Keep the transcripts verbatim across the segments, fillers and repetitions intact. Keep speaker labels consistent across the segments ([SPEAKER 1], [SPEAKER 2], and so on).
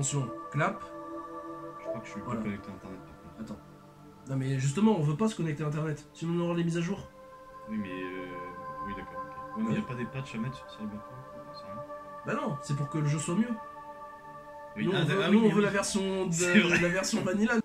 [SPEAKER 1] attention, clap.
[SPEAKER 2] Je crois que je suis
[SPEAKER 1] Voilà.
[SPEAKER 2] pas connecté à internet par contre.
[SPEAKER 1] Attends. Non mais justement, on veut pas se connecter à internet. Sinon on aura les mises à jour.
[SPEAKER 2] Oui, mais. Euh... Oui, d'accord. Ok. Ouais, mais
[SPEAKER 1] Ouais.
[SPEAKER 2] y a pas des patchs à mettre sur Cyberpunk? C'est rien.
[SPEAKER 1] Bah non, c'est pour que le jeu soit mieux.
[SPEAKER 2] Oui,
[SPEAKER 1] nous on
[SPEAKER 2] ah,
[SPEAKER 1] veut,
[SPEAKER 2] ah,
[SPEAKER 1] nous,
[SPEAKER 2] oui,
[SPEAKER 1] on
[SPEAKER 2] mais
[SPEAKER 1] veut
[SPEAKER 2] oui.
[SPEAKER 1] la version
[SPEAKER 2] C'est
[SPEAKER 1] de,
[SPEAKER 2] vrai.
[SPEAKER 1] la version vanilla.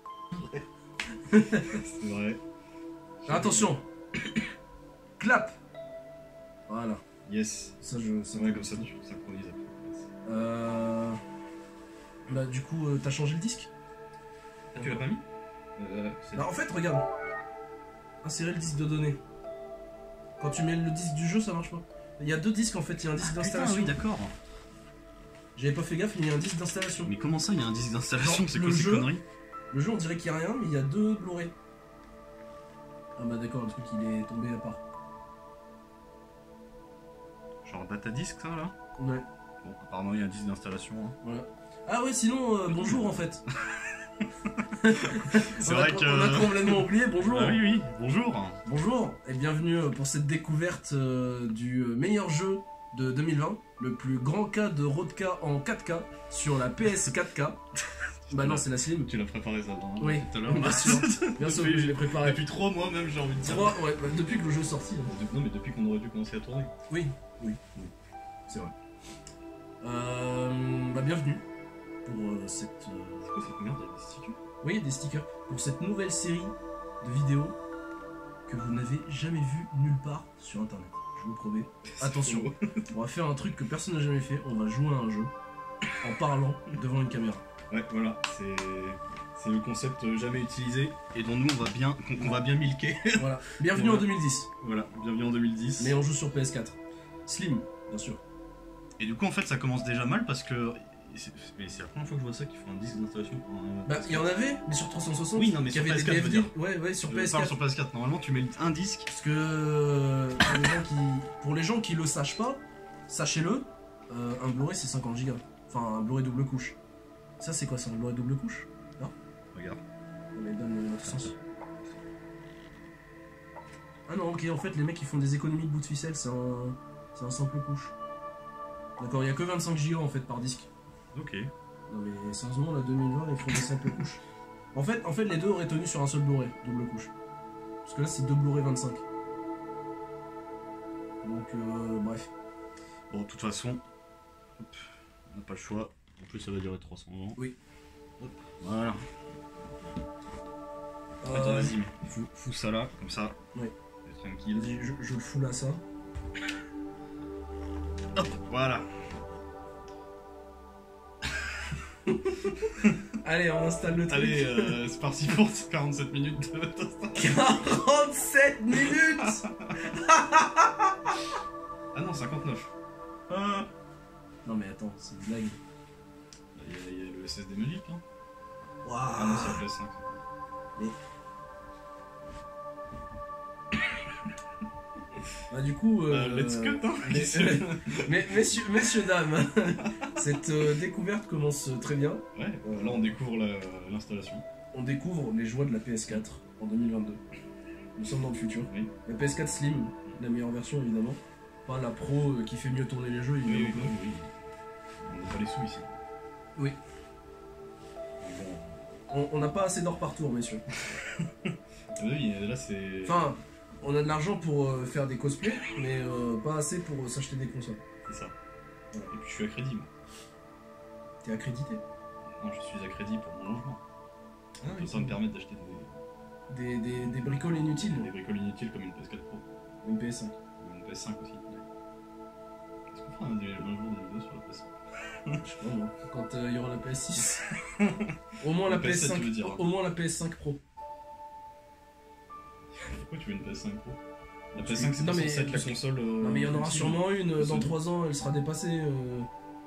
[SPEAKER 2] C'est vrai.
[SPEAKER 1] Attention. Clap. Voilà.
[SPEAKER 2] Yes.
[SPEAKER 1] Ça je. Ça
[SPEAKER 2] Ouais, comme ça tu synchronises après.
[SPEAKER 1] Euh... Bah du coup, euh, t'as changé le disque?
[SPEAKER 2] Ah, tu l'as pas mis euh, c'est-
[SPEAKER 1] Bah en fait, regarde. Insérer le disque de données. Quand tu mets le disque du jeu, ça marche pas. Il y a deux disques en fait, il y a un disque
[SPEAKER 2] Ah, putain,
[SPEAKER 1] d'installation.
[SPEAKER 2] oui, d'accord.
[SPEAKER 1] J'avais pas fait gaffe, mais il y a un disque d'installation.
[SPEAKER 2] Mais comment ça, il y a un disque d'installation?
[SPEAKER 1] Genre,
[SPEAKER 2] C'est
[SPEAKER 1] le
[SPEAKER 2] quoi ces
[SPEAKER 1] jeu-
[SPEAKER 2] conneries?
[SPEAKER 1] Le jeu, on dirait qu'il y a rien, mais il y a deux Blu-ray. Ah bah d'accord, le truc il est tombé à part.
[SPEAKER 2] Genre data disc, ça là?
[SPEAKER 1] Ouais.
[SPEAKER 2] Bon, apparemment, il y a un disque d'installation. Hein.
[SPEAKER 1] Voilà. Ah ouais, sinon, euh, bonjour en fait.
[SPEAKER 2] C'est
[SPEAKER 1] On a-
[SPEAKER 2] vrai que.
[SPEAKER 1] On a complètement oublié, bonjour.
[SPEAKER 2] Ah oui, oui, bonjour.
[SPEAKER 1] Bonjour et bienvenue euh, pour cette découverte euh, du euh, meilleur jeu de deux mille vingt, le plus grand cas de Roadka en quatre K sur la P S quatre K. Bah non, c'est la Slim.
[SPEAKER 2] Tu l'as préparé ça, non?
[SPEAKER 1] Oui,
[SPEAKER 2] Tout à l'heure.
[SPEAKER 1] bien sûr. Bien sûr que je l'ai préparé.
[SPEAKER 2] Depuis trois mois même, j'ai envie de dire.
[SPEAKER 1] Trois, ouais, bah, depuis que le jeu est sorti. hein.
[SPEAKER 2] De- Non, mais depuis qu'on aurait dû commencer à tourner.
[SPEAKER 1] Oui, oui, oui. C'est vrai. Euh, bah bienvenue pour euh, cette... euh,
[SPEAKER 2] C'est quoi cette merde? Il y a des stickers?
[SPEAKER 1] Oui, il y a des stickers. Pour cette nouvelle série de vidéos que vous n'avez jamais vu nulle part sur internet. Je vous promets. Attention, on va faire un truc que personne n'a jamais fait. On va jouer à un jeu en parlant devant une caméra.
[SPEAKER 2] Ouais, voilà, c'est c'est le concept jamais utilisé et dont nous on va bien qu'on va bien milquer.
[SPEAKER 1] Voilà. Bienvenue
[SPEAKER 2] Voilà.
[SPEAKER 1] en deux mille dix.
[SPEAKER 2] Voilà, bienvenue en deux mille dix.
[SPEAKER 1] Mais on joue sur P S quatre. Slim, bien sûr.
[SPEAKER 2] Et du coup en fait ça commence déjà mal parce que c'est mais c'est la première fois que je vois ça qu'ils font un disque d'installation pour un.
[SPEAKER 1] Bah, il y en avait, mais sur trois cent soixante.
[SPEAKER 2] Oui, non, mais
[SPEAKER 1] qui
[SPEAKER 2] sur
[SPEAKER 1] avait
[SPEAKER 2] P S
[SPEAKER 1] des
[SPEAKER 2] quatre, je veux
[SPEAKER 1] D V D.
[SPEAKER 2] dire.
[SPEAKER 1] Ouais, ouais, sur
[SPEAKER 2] Je
[SPEAKER 1] P S
[SPEAKER 2] parle
[SPEAKER 1] quatre.
[SPEAKER 2] sur P S quatre. Normalement tu mets un disque.
[SPEAKER 1] Parce que euh, pour, les gens qui, pour les gens qui le sachent pas, sachez-le, euh, un Blu-ray c'est cinquante gigas. Enfin, un Blu-ray double couche. Ça, c'est quoi? C'est un Blu-ray double couche?
[SPEAKER 2] Regarde.
[SPEAKER 1] On les donne dans l'autre sens. Ah non, ok, en fait, les mecs ils font des économies de bout de ficelle, c'est un, c'est un simple couche. D'accord, il y a que vingt-cinq gigas en fait par disque.
[SPEAKER 2] Ok.
[SPEAKER 1] Non mais sérieusement, là, deux mille vingt, ils font des simples couches. En fait, en fait, les deux auraient tenu sur un seul Blu-ray, double couche. Parce que là, c'est deux Blu-ray vingt-cinq. Donc, euh, bref.
[SPEAKER 2] Bon de toute façon, hop, on n'a pas le choix. En plus ça va durer trois cents ans.
[SPEAKER 1] Oui.
[SPEAKER 2] Hop, voilà.
[SPEAKER 1] Euh,
[SPEAKER 2] Attends, vas-y, fous, fous ça là, comme ça.
[SPEAKER 1] Ouais.
[SPEAKER 2] Tranquille.
[SPEAKER 1] Vas-y, je, je le fous là, ça.
[SPEAKER 2] Hop, voilà.
[SPEAKER 1] Allez, on installe le truc.
[SPEAKER 2] Allez, euh, c'est parti pour quarante-sept minutes de
[SPEAKER 1] quarante-sept minutes.
[SPEAKER 2] Ah non, cinquante-neuf. Ah.
[SPEAKER 1] Non mais attends, c'est une blague.
[SPEAKER 2] Il y, a, il y a le S S D Magic, hein.
[SPEAKER 1] Waouh.
[SPEAKER 2] Ah non, c'est la P S cinq.
[SPEAKER 1] Mais... Bah du coup... Euh,
[SPEAKER 2] Euh, let's cut, hein.
[SPEAKER 1] mais, mais- messieurs, messieurs, dames, cette euh, découverte commence très bien.
[SPEAKER 2] Ouais, euh, là on découvre la- l'installation.
[SPEAKER 1] On découvre les joies de la P S quatre en deux mille vingt-deux. Nous sommes dans le futur.
[SPEAKER 2] Oui.
[SPEAKER 1] La P S quatre Slim, la meilleure version évidemment. Pas la Pro euh, qui fait mieux tourner les jeux
[SPEAKER 2] Oui,
[SPEAKER 1] évidemment.
[SPEAKER 2] oui, oui, oui. On n'a pas les sous ici.
[SPEAKER 1] Oui.
[SPEAKER 2] Mais bon.
[SPEAKER 1] On on n'a pas assez d'or par tour, messieurs.
[SPEAKER 2] Ah oui, là c'est.
[SPEAKER 1] Enfin, on a de l'argent pour euh, faire des cosplays, mais euh, pas assez pour euh, s'acheter des consoles.
[SPEAKER 2] C'est ça. Et puis je suis à crédit, moi.
[SPEAKER 1] T'es accrédité.
[SPEAKER 2] Non, je suis à crédit pour mon logement.
[SPEAKER 1] Ah
[SPEAKER 2] Comme ça me permettre d'acheter des,
[SPEAKER 1] Des, des, des bricoles inutiles.
[SPEAKER 2] des bricoles inutiles comme une P S quatre Pro.
[SPEAKER 1] Une P S cinq.
[SPEAKER 2] Ou une P S cinq aussi. Est-ce qu'on fera un, des- un jour des vidéos sur la P S cinq?
[SPEAKER 1] Je sais pas moi. Quand il y aura la P S six. Au moins la,
[SPEAKER 2] La P S sept,
[SPEAKER 1] P S cinq.
[SPEAKER 2] tu veux dire, hein.
[SPEAKER 1] Au moins la P S cinq Pro.
[SPEAKER 2] Pourquoi tu veux une P S cinq Pro? La
[SPEAKER 1] Tu-
[SPEAKER 2] P S cinq c'est
[SPEAKER 1] non,
[SPEAKER 2] pas
[SPEAKER 1] mais-
[SPEAKER 2] censé être la console. euh,
[SPEAKER 1] Non mais il y en aura
[SPEAKER 2] ultime.
[SPEAKER 1] sûrement une, euh, dans
[SPEAKER 2] C'est-
[SPEAKER 1] trois ans elle sera dépassée. euh,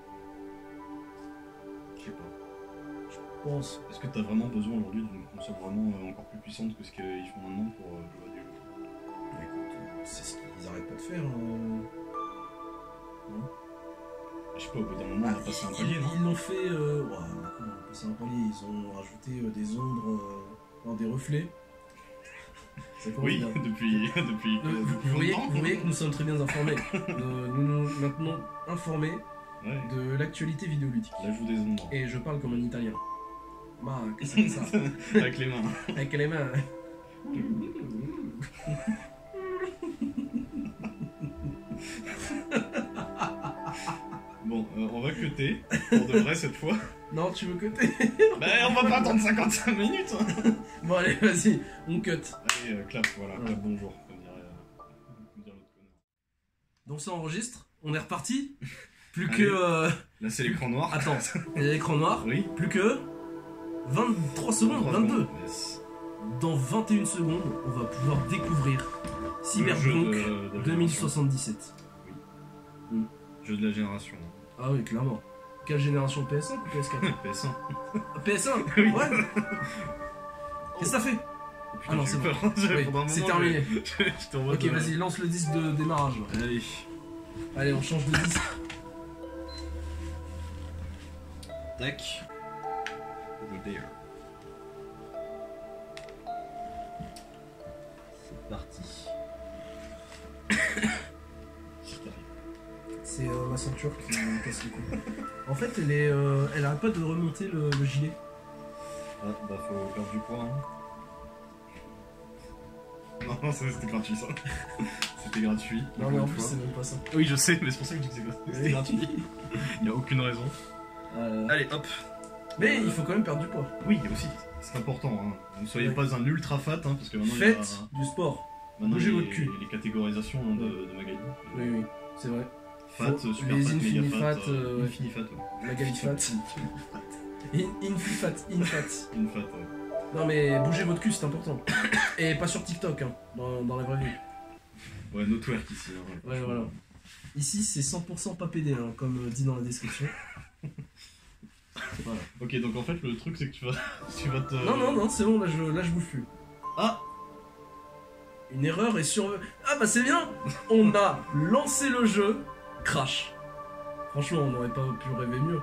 [SPEAKER 2] Je sais pas.
[SPEAKER 1] je pense.
[SPEAKER 2] Est-ce que t'as vraiment besoin aujourd'hui d'une console vraiment euh, encore plus puissante que ce qu'ils font maintenant pour euh, jouer à des jeux?
[SPEAKER 1] Bah, écoute, euh, c'est ce qu'ils arrêtent pas de faire. euh. Non.
[SPEAKER 2] Je sais pas, au bout d'un moment on
[SPEAKER 1] Ah,
[SPEAKER 2] va passer un
[SPEAKER 1] ils-
[SPEAKER 2] palier, non?
[SPEAKER 1] Ils l'ont fait. Euh... ouah, d'accord, on va passer un palier. Ils ont rajouté euh, des ombres, euh, non, des reflets. Ça commence
[SPEAKER 2] Oui,
[SPEAKER 1] bien.
[SPEAKER 2] depuis, depuis,
[SPEAKER 1] Euh, vous,
[SPEAKER 2] depuis
[SPEAKER 1] vous voyez,
[SPEAKER 2] longtemps.
[SPEAKER 1] vous voyez que nous sommes très bien informés. Nous nous nous maintenons informés
[SPEAKER 2] Ouais.
[SPEAKER 1] de l'actualité vidéoludique.
[SPEAKER 2] L'ajout des ombres.
[SPEAKER 1] Et je parle comme un italien. Ma, que c'est ça.
[SPEAKER 2] Avec les mains.
[SPEAKER 1] Avec les mains.
[SPEAKER 2] Bon, euh, on va cuter, pour de vrai cette fois.
[SPEAKER 1] Non, tu veux cuter?
[SPEAKER 2] Bah, on va pas attendre cinquante-cinq minutes.
[SPEAKER 1] Bon, allez, vas-y, on cut.
[SPEAKER 2] Allez, euh, clap, voilà,
[SPEAKER 1] Ouais.
[SPEAKER 2] clap bonjour, comme dirait, euh, comme dirait l'autre connard.
[SPEAKER 1] Donc ça enregistre, on est reparti. Plus
[SPEAKER 2] Allez.
[SPEAKER 1] que... euh,
[SPEAKER 2] Là, c'est l'écran noir.
[SPEAKER 1] Attends, il y a l'écran noir.
[SPEAKER 2] Oui.
[SPEAKER 1] Plus que vingt-trois secondes,
[SPEAKER 2] Trois
[SPEAKER 1] vingt-deux.
[SPEAKER 2] secondes. Yes.
[SPEAKER 1] Dans vingt et une secondes, on va pouvoir découvrir
[SPEAKER 2] Le jeu
[SPEAKER 1] Cyberpunk
[SPEAKER 2] de- de la
[SPEAKER 1] deux mille
[SPEAKER 2] génération.
[SPEAKER 1] soixante-dix-sept.
[SPEAKER 2] Jeu de la génération.
[SPEAKER 1] Ah oui, clairement. Quelle génération, P S cinq ou P S quatre?
[SPEAKER 2] P S un.
[SPEAKER 1] P S un.
[SPEAKER 2] Oui.
[SPEAKER 1] Ouais. Qu'est-ce que ça fait?
[SPEAKER 2] Oh, putain,
[SPEAKER 1] Ah non,
[SPEAKER 2] j'ai
[SPEAKER 1] c'est
[SPEAKER 2] eu
[SPEAKER 1] bon.
[SPEAKER 2] peur.
[SPEAKER 1] Oui,
[SPEAKER 2] Pendant un
[SPEAKER 1] c'est
[SPEAKER 2] moment,
[SPEAKER 1] terminé.
[SPEAKER 2] j'ai- J'étais en mode.
[SPEAKER 1] Ok,
[SPEAKER 2] euh,
[SPEAKER 1] vas-y, lance le disque de démarrage. là.
[SPEAKER 2] Allez.
[SPEAKER 1] Allez, on change de disque.
[SPEAKER 2] Tac. Over there. C'est parti.
[SPEAKER 1] C'est euh, ma ceinture qui me casse les couilles. En fait, elle est, euh, elle arrête pas de remonter le, le gilet.
[SPEAKER 2] Ah, bah faut perdre du poids. Hein. Non, non, ça, c'était gratuit ça. C'était gratuit.
[SPEAKER 1] Non, mais en
[SPEAKER 2] Encore
[SPEAKER 1] plus,
[SPEAKER 2] une
[SPEAKER 1] c'est
[SPEAKER 2] fois.
[SPEAKER 1] même pas ça.
[SPEAKER 2] Oui, je sais, mais c'est pour ça que je dis que c'est- c'était
[SPEAKER 1] Oui.
[SPEAKER 2] gratuit. Il y a aucune raison.
[SPEAKER 1] Euh,
[SPEAKER 2] Allez, hop.
[SPEAKER 1] Mais il faut quand même perdre du poids.
[SPEAKER 2] Oui, aussi, c'est important. Hein. Ne soyez
[SPEAKER 1] Ouais.
[SPEAKER 2] pas un ultra fat, hein, parce que maintenant il y a,
[SPEAKER 1] Faites du sport.
[SPEAKER 2] maintenant,
[SPEAKER 1] bougez
[SPEAKER 2] il y a
[SPEAKER 1] votre cul.
[SPEAKER 2] les catégorisations hein, de, de Magali.
[SPEAKER 1] Oui, oui, c'est vrai.
[SPEAKER 2] Fat,
[SPEAKER 1] Faut-
[SPEAKER 2] super
[SPEAKER 1] les
[SPEAKER 2] fat, méga
[SPEAKER 1] infini
[SPEAKER 2] fat,
[SPEAKER 1] fat,
[SPEAKER 2] euh,
[SPEAKER 1] euh, ouais.
[SPEAKER 2] infini fat, ouais.
[SPEAKER 1] Magali fat. In, infi fat, in fat.
[SPEAKER 2] Une fat, ouais.
[SPEAKER 1] Non mais bougez votre cul, c'est important. Et pas sur TikTok, hein, dans, dans la vraie vie.
[SPEAKER 2] Ouais, no twerk ici. Hein,
[SPEAKER 1] Ouais,
[SPEAKER 2] franchement.
[SPEAKER 1] voilà. Ici, c'est cent pour cent pas pédé, hein, comme euh, dit dans la description. Voilà.
[SPEAKER 2] Ok, donc en fait, le truc, c'est que tu vas, tu vas te.
[SPEAKER 1] Non, non, non, c'est bon, là je, là, je bouge plus.
[SPEAKER 2] Ah.
[SPEAKER 1] Une erreur est sur... Ah bah c'est bien. On a lancé le jeu, crash. Franchement, on n'aurait pas pu rêver mieux.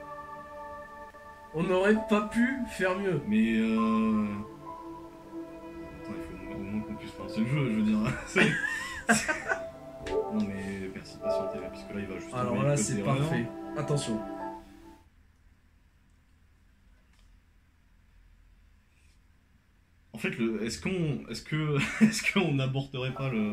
[SPEAKER 1] On n'aurait pas pu faire mieux.
[SPEAKER 2] Mais euh. Attends, il faut au moins qu'on puisse lancer le jeu, je veux dire. C'est- non, mais merci de patienter, puisque là, il va juste.
[SPEAKER 1] Alors
[SPEAKER 2] envoyer
[SPEAKER 1] là,
[SPEAKER 2] le code
[SPEAKER 1] c'est
[SPEAKER 2] d'erreur.
[SPEAKER 1] parfait. Attention.
[SPEAKER 2] En fait, le, est-ce qu'on, est-ce que, est-ce qu'on n'aborterait pas le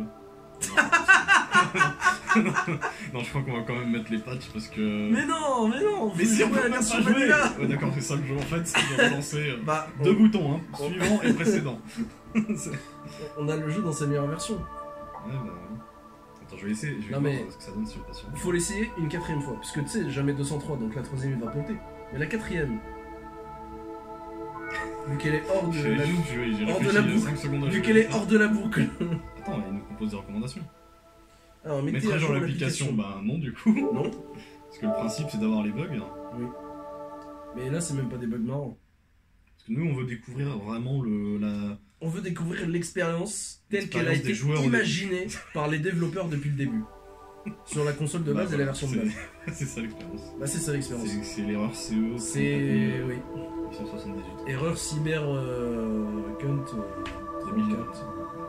[SPEAKER 2] non, non, je crois qu'on va quand même mettre les patchs parce que.
[SPEAKER 1] Mais non, mais non.
[SPEAKER 2] Mais
[SPEAKER 1] faut
[SPEAKER 2] si on
[SPEAKER 1] jouer à
[SPEAKER 2] peut
[SPEAKER 1] la
[SPEAKER 2] même
[SPEAKER 1] version
[SPEAKER 2] pas jouer.
[SPEAKER 1] vanilla.
[SPEAKER 2] Ouais, d'accord, c'est ça le jeu en fait, c'est de relancer euh,
[SPEAKER 1] Bah,
[SPEAKER 2] deux
[SPEAKER 1] on,
[SPEAKER 2] boutons, hein,
[SPEAKER 1] on-
[SPEAKER 2] suivant et précédent. C'est-
[SPEAKER 1] on a le jeu dans sa meilleure version.
[SPEAKER 2] Ouais, bah. ouais. Attends, je vais essayer, je vais
[SPEAKER 1] Non,
[SPEAKER 2] voir
[SPEAKER 1] mais-
[SPEAKER 2] ce que ça donne sur le patient.
[SPEAKER 1] Il faut l'essayer une quatrième fois. Parce que tu sais, jamais deux cent trois, donc la troisième il va compter. Mais la quatrième, vu qu'elle est hors de
[SPEAKER 2] J'ai
[SPEAKER 1] la boucle,
[SPEAKER 2] j'ai- j'ai
[SPEAKER 1] hors de
[SPEAKER 2] réfléchi
[SPEAKER 1] la
[SPEAKER 2] il y a
[SPEAKER 1] boucle.
[SPEAKER 2] cinq secondes à
[SPEAKER 1] vu
[SPEAKER 2] jouer.
[SPEAKER 1] qu'elle est hors de la boucle.
[SPEAKER 2] Attends, il nous propose des recommandations.
[SPEAKER 1] Alors, mettez
[SPEAKER 2] Mettre
[SPEAKER 1] à
[SPEAKER 2] à jour
[SPEAKER 1] jour
[SPEAKER 2] l'application,
[SPEAKER 1] l'application.
[SPEAKER 2] bah non, du coup.
[SPEAKER 1] Non,
[SPEAKER 2] Parce que le principe c'est d'avoir les bugs.
[SPEAKER 1] mais là c'est même pas des bugs marrants.
[SPEAKER 2] Parce que nous on veut découvrir vraiment le, la.
[SPEAKER 1] On veut découvrir l'expérience telle qu'elle a
[SPEAKER 2] L'expérience
[SPEAKER 1] été
[SPEAKER 2] des joueurs, on est-
[SPEAKER 1] imaginée par les développeurs depuis le début. Sur la console de base
[SPEAKER 2] Bah,
[SPEAKER 1] et la version de
[SPEAKER 2] c'est-
[SPEAKER 1] base.
[SPEAKER 2] C'est ça l'expérience.
[SPEAKER 1] Bah c'est ça l'expérience.
[SPEAKER 2] C'est c'est l'erreur C E.
[SPEAKER 1] C'est... oui.
[SPEAKER 2] huit cent soixante-dix-huit.
[SPEAKER 1] Erreur cyber... Euh... Cunt... Euh...
[SPEAKER 2] deux mille
[SPEAKER 1] quatre.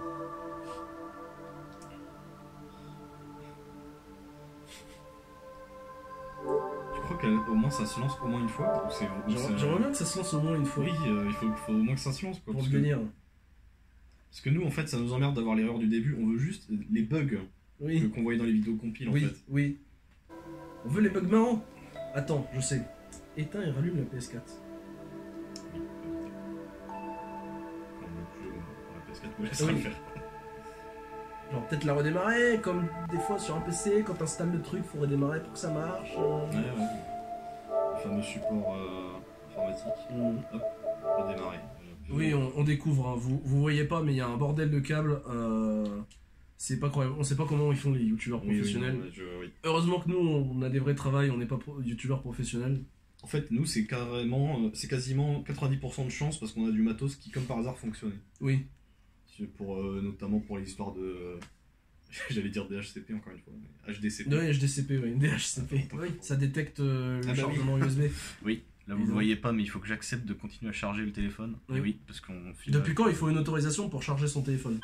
[SPEAKER 2] Tu crois qu'au moins ça se lance au moins une fois ou c'est- ou
[SPEAKER 1] J'aimerais
[SPEAKER 2] c'est-
[SPEAKER 1] j'aimerais bien que ça se lance au moins une fois.
[SPEAKER 2] Oui, euh, il faut, faut au moins que ça se lance quoi.
[SPEAKER 1] Pour
[SPEAKER 2] Parce
[SPEAKER 1] le
[SPEAKER 2] que,
[SPEAKER 1] délire.
[SPEAKER 2] parce que nous en fait ça nous emmerde d'avoir l'erreur du début, on veut juste les bugs que-
[SPEAKER 1] Oui,
[SPEAKER 2] qu'on voyait dans les vidéos compiles en
[SPEAKER 1] oui,
[SPEAKER 2] fait.
[SPEAKER 1] oui. On veut les bugs marrants. Attends, je sais. Éteins et rallume la P S quatre.
[SPEAKER 2] Oui. Bon, donc, je- la P S quatre me laissera
[SPEAKER 1] Oui.
[SPEAKER 2] le faire.
[SPEAKER 1] Genre peut-être la redémarrer, comme des fois sur un P C, quand t'installes le truc, faut redémarrer pour que ça marche. euh.
[SPEAKER 2] Ouais, ouais. Le fameux support euh, informatique.
[SPEAKER 1] Mm.
[SPEAKER 2] Redémarrer. Je-
[SPEAKER 1] Oui, on, on découvre, hein. vous, vous voyez pas, mais il y a un bordel de câbles. Euh... C'est pas croyable. On sait pas comment ils font les youtubeurs
[SPEAKER 2] Oui, oui,
[SPEAKER 1] professionnels.
[SPEAKER 2] non, ouais, je- oui.
[SPEAKER 1] Heureusement que nous, on a des vrais travails, on n'est pas pro- youtubeurs professionnels.
[SPEAKER 2] En fait, nous, c'est carrément, euh, c'est quasiment quatre-vingt-dix pour cent de chance parce qu'on a du matos qui, comme par hasard, fonctionnait.
[SPEAKER 1] Oui.
[SPEAKER 2] C'est Pour, euh, notamment pour les histoires de. J'allais dire D H C P encore une fois, mais H D C P.
[SPEAKER 1] Ouais, H D C P, oui. D H C P. Oui, ça détecte euh, le
[SPEAKER 2] Ah bah
[SPEAKER 1] chargement U S B.
[SPEAKER 2] Oui, là
[SPEAKER 1] vous
[SPEAKER 2] vous
[SPEAKER 1] le
[SPEAKER 2] le
[SPEAKER 1] voyez
[SPEAKER 2] voyez pas, mais il faut que j'accepte de continuer à charger le téléphone.
[SPEAKER 1] Oui.
[SPEAKER 2] Oui, parce qu'on file.
[SPEAKER 1] Depuis quand il faut une autorisation pour charger son téléphone?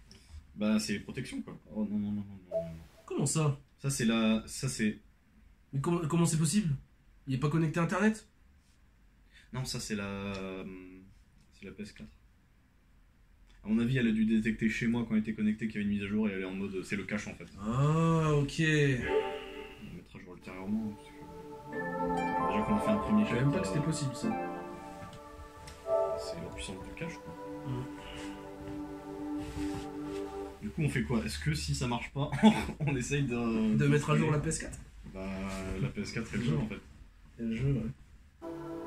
[SPEAKER 2] Bah, c'est les protections quoi. Oh non, non, non, non, non. non.
[SPEAKER 1] Comment ça?
[SPEAKER 2] Ça, c'est la. Ça, c'est.
[SPEAKER 1] Mais comment comment c'est possible? Il est pas connecté à internet?
[SPEAKER 2] Non, ça c'est la. C'est la P S quatre. À mon avis, elle a dû détecter chez moi quand elle était connectée qu'il y avait une mise à jour et elle est en mode. C'est le cache en fait.
[SPEAKER 1] Ah, ok.
[SPEAKER 2] On va mettre à jour ultérieurement. Parce que... Déjà qu'on a fait un premier
[SPEAKER 1] Je
[SPEAKER 2] jet.
[SPEAKER 1] savais même pas que c'était possible ça.
[SPEAKER 2] C'est la puissance du cache quoi.
[SPEAKER 1] Mm.
[SPEAKER 2] Du coup, on fait quoi? Est-ce que si ça marche pas, on essaye de.
[SPEAKER 1] De mettre à jour la P S quatre?
[SPEAKER 2] Bah, la P S quatre et le jeu en fait.
[SPEAKER 1] Et le jeu, ouais.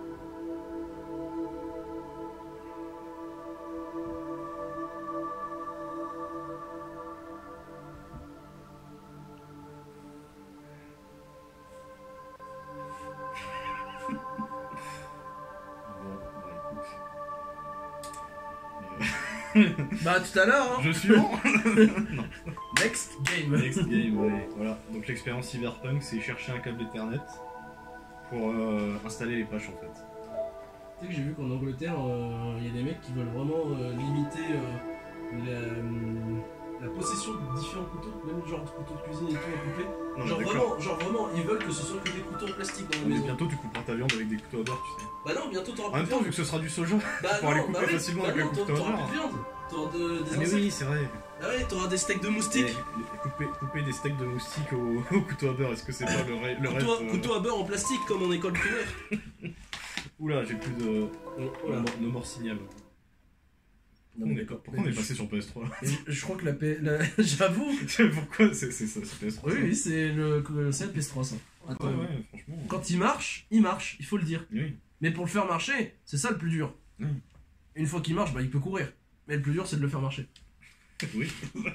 [SPEAKER 1] Bah tout à l'heure, hein.
[SPEAKER 2] Jeu suivant. Non.
[SPEAKER 1] Next game.
[SPEAKER 2] Next game, ouais. Voilà. Donc l'expérience Cyberpunk, c'est chercher un câble Ethernet pour euh, installer les patchs en fait.
[SPEAKER 1] Tu sais que j'ai vu qu'en Angleterre, il euh, y a des mecs qui veulent vraiment euh, limiter euh, la, la possession de différents couteaux, même genre de couteaux de cuisine et tout à couper.
[SPEAKER 2] Non,
[SPEAKER 1] Genre
[SPEAKER 2] mais
[SPEAKER 1] vraiment, genre vraiment, ils veulent que ce soit que des couteaux en plastique dans la
[SPEAKER 2] Mais
[SPEAKER 1] maison.
[SPEAKER 2] bientôt tu couperas ta viande avec des couteaux à beurre, tu sais.
[SPEAKER 1] Bah non, bientôt t'auras
[SPEAKER 2] En
[SPEAKER 1] plus
[SPEAKER 2] même
[SPEAKER 1] de
[SPEAKER 2] temps,
[SPEAKER 1] viande.
[SPEAKER 2] vu que ce sera du soja,
[SPEAKER 1] Bah
[SPEAKER 2] pour aller
[SPEAKER 1] non,
[SPEAKER 2] couper
[SPEAKER 1] bah oui,
[SPEAKER 2] facilement
[SPEAKER 1] bah
[SPEAKER 2] avec
[SPEAKER 1] non,
[SPEAKER 2] un couteau à
[SPEAKER 1] t'auras
[SPEAKER 2] beurre.
[SPEAKER 1] plus de viande. T'auras de, des
[SPEAKER 2] Ah mais
[SPEAKER 1] insectes.
[SPEAKER 2] oui, c'est vrai.
[SPEAKER 1] Ah ouais, t'auras des steaks de moustiques.
[SPEAKER 2] Et couper, couper des steaks de moustiques au, au couteau à beurre, est-ce que c'est pas le, ré- le rêve
[SPEAKER 1] Couteau,
[SPEAKER 2] euh,
[SPEAKER 1] couteau à beurre en plastique comme en école primaire.
[SPEAKER 2] Oula, j'ai plus de.
[SPEAKER 1] Voilà.
[SPEAKER 2] No, no more signal.
[SPEAKER 1] Non, mais d'accord.
[SPEAKER 2] Pourquoi on est passé sur P S trois là?
[SPEAKER 1] Et je, je crois que la P... la- J'avoue.
[SPEAKER 2] Pourquoi c'est c'est ça, c'est P S trois
[SPEAKER 1] Oui,
[SPEAKER 2] ça
[SPEAKER 1] oui, c'est le, c'est le P S trois ça. Attends.
[SPEAKER 2] Ouais, ouais, franchement.
[SPEAKER 1] Quand il marche, il marche, il faut le dire.
[SPEAKER 2] Oui.
[SPEAKER 1] Mais pour le faire marcher, c'est ça le plus dur.
[SPEAKER 2] Oui.
[SPEAKER 1] Une fois qu'il marche, bah il peut courir. Mais le plus dur, c'est de le faire marcher.
[SPEAKER 2] Oui.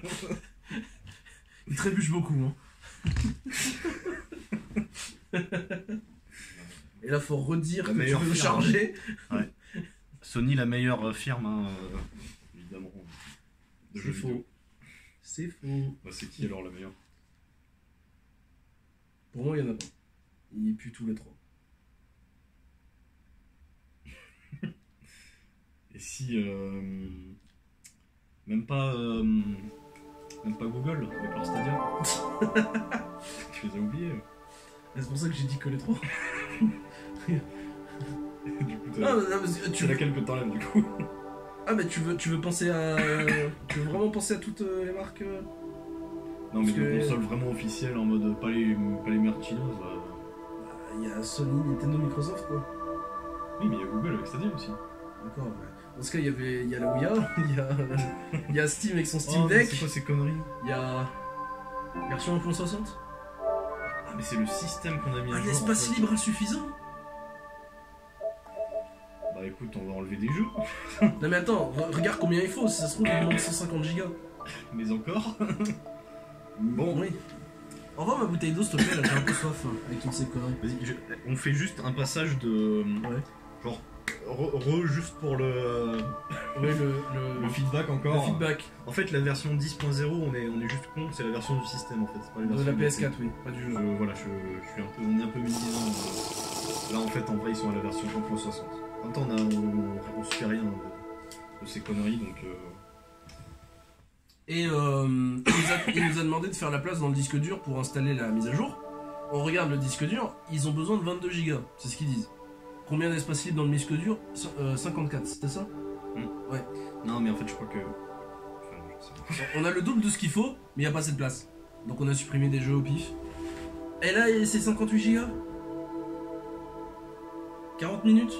[SPEAKER 1] Il trébuche beaucoup. Hein. Et là, faut redire
[SPEAKER 2] La
[SPEAKER 1] que tu
[SPEAKER 2] meilleure
[SPEAKER 1] veux le
[SPEAKER 2] firme.
[SPEAKER 1] charger.
[SPEAKER 2] Ouais. Sony, la meilleure firme, hein, euh, évidemment. De
[SPEAKER 1] C'est
[SPEAKER 2] jeux
[SPEAKER 1] faux.
[SPEAKER 2] vidéo.
[SPEAKER 1] C'est faux.
[SPEAKER 2] Bah, c'est qui alors la meilleure?
[SPEAKER 1] Pour moi, il y en a pas. Ils puent tous les trois.
[SPEAKER 2] Et si. Euh, même pas. Euh, même pas Google avec leur Stadia. Tu les as oubliés.
[SPEAKER 1] Et c'est pour ça que j'ai dit que les trois.
[SPEAKER 2] Du coup, t'as-
[SPEAKER 1] Ah, non, mais tu
[SPEAKER 2] c'est
[SPEAKER 1] veux...
[SPEAKER 2] laquelle que t'enlèves du coup?
[SPEAKER 1] ah, mais tu veux, tu veux penser à. tu veux vraiment penser à toutes euh, les marques euh...
[SPEAKER 2] Non, mais
[SPEAKER 1] Parce
[SPEAKER 2] de
[SPEAKER 1] que-
[SPEAKER 2] console vraiment officielle en mode pas les, pas les meilleures chinos. Bah...
[SPEAKER 1] Bah, il y a Sony, Nintendo, Microsoft quoi.
[SPEAKER 2] Oui, mais il y a Google avec Stadia aussi.
[SPEAKER 1] D'accord, ouais. Dans ce cas, il y avait, il y a la Wii U, il y a, il y a Steam avec son Steam
[SPEAKER 2] Oh, mais
[SPEAKER 1] Deck,
[SPEAKER 2] c'est quoi ces conneries?
[SPEAKER 1] il y a version un point soixante.
[SPEAKER 2] Ah, mais c'est le système qu'on a mis à
[SPEAKER 1] Un
[SPEAKER 2] jour.
[SPEAKER 1] espace
[SPEAKER 2] en fait.
[SPEAKER 1] libre insuffisant.
[SPEAKER 2] Bah écoute, on va enlever des jeux.
[SPEAKER 1] Non mais attends, re- regarde combien il faut, si ça se trouve il manque cent cinquante gigas.
[SPEAKER 2] Mais encore.
[SPEAKER 1] Bon, oui. Envoie ma bouteille d'eau s'il te plaît, là j'ai un peu soif hein, avec toutes ces conneries.
[SPEAKER 2] Vas-y, je- on fait juste un passage de.
[SPEAKER 1] Ouais.
[SPEAKER 2] Genre, re, re- juste pour le,
[SPEAKER 1] Ouais, le, le,
[SPEAKER 2] le feedback encore.
[SPEAKER 1] le feedback
[SPEAKER 2] En fait, la version dix point zéro, on est, on est juste con, c'est la version du système en fait. C'est pas la
[SPEAKER 1] de
[SPEAKER 2] version
[SPEAKER 1] la
[SPEAKER 2] du
[SPEAKER 1] P S
[SPEAKER 2] jeu.
[SPEAKER 1] quatre, oui, pas du jeu.
[SPEAKER 2] Je, voilà, je, je suis un peu, on est un peu médisant. euh. Là, en fait, en vrai, ils sont à la version un point soixante. En même temps, on, a, on, on se fait rien de, de ces conneries, donc. Euh...
[SPEAKER 1] Et euh, il, nous a, il nous a demandé de faire la place dans le disque dur pour installer la mise à jour. On regarde le disque dur, ils ont besoin de vingt-deux gigas, c'est ce qu'ils disent. Combien d'espace libre dans le disque dur? euh, cinquante-quatre, c'était ça? Ouais.
[SPEAKER 2] Non, mais en fait, je crois que. Enfin, je sais pas.
[SPEAKER 1] On a le double de ce qu'il faut, mais il n'y a pas assez de place. Donc on a supprimé des jeux au pif. Et là, c'est cinquante-huit gigas. quarante minutes.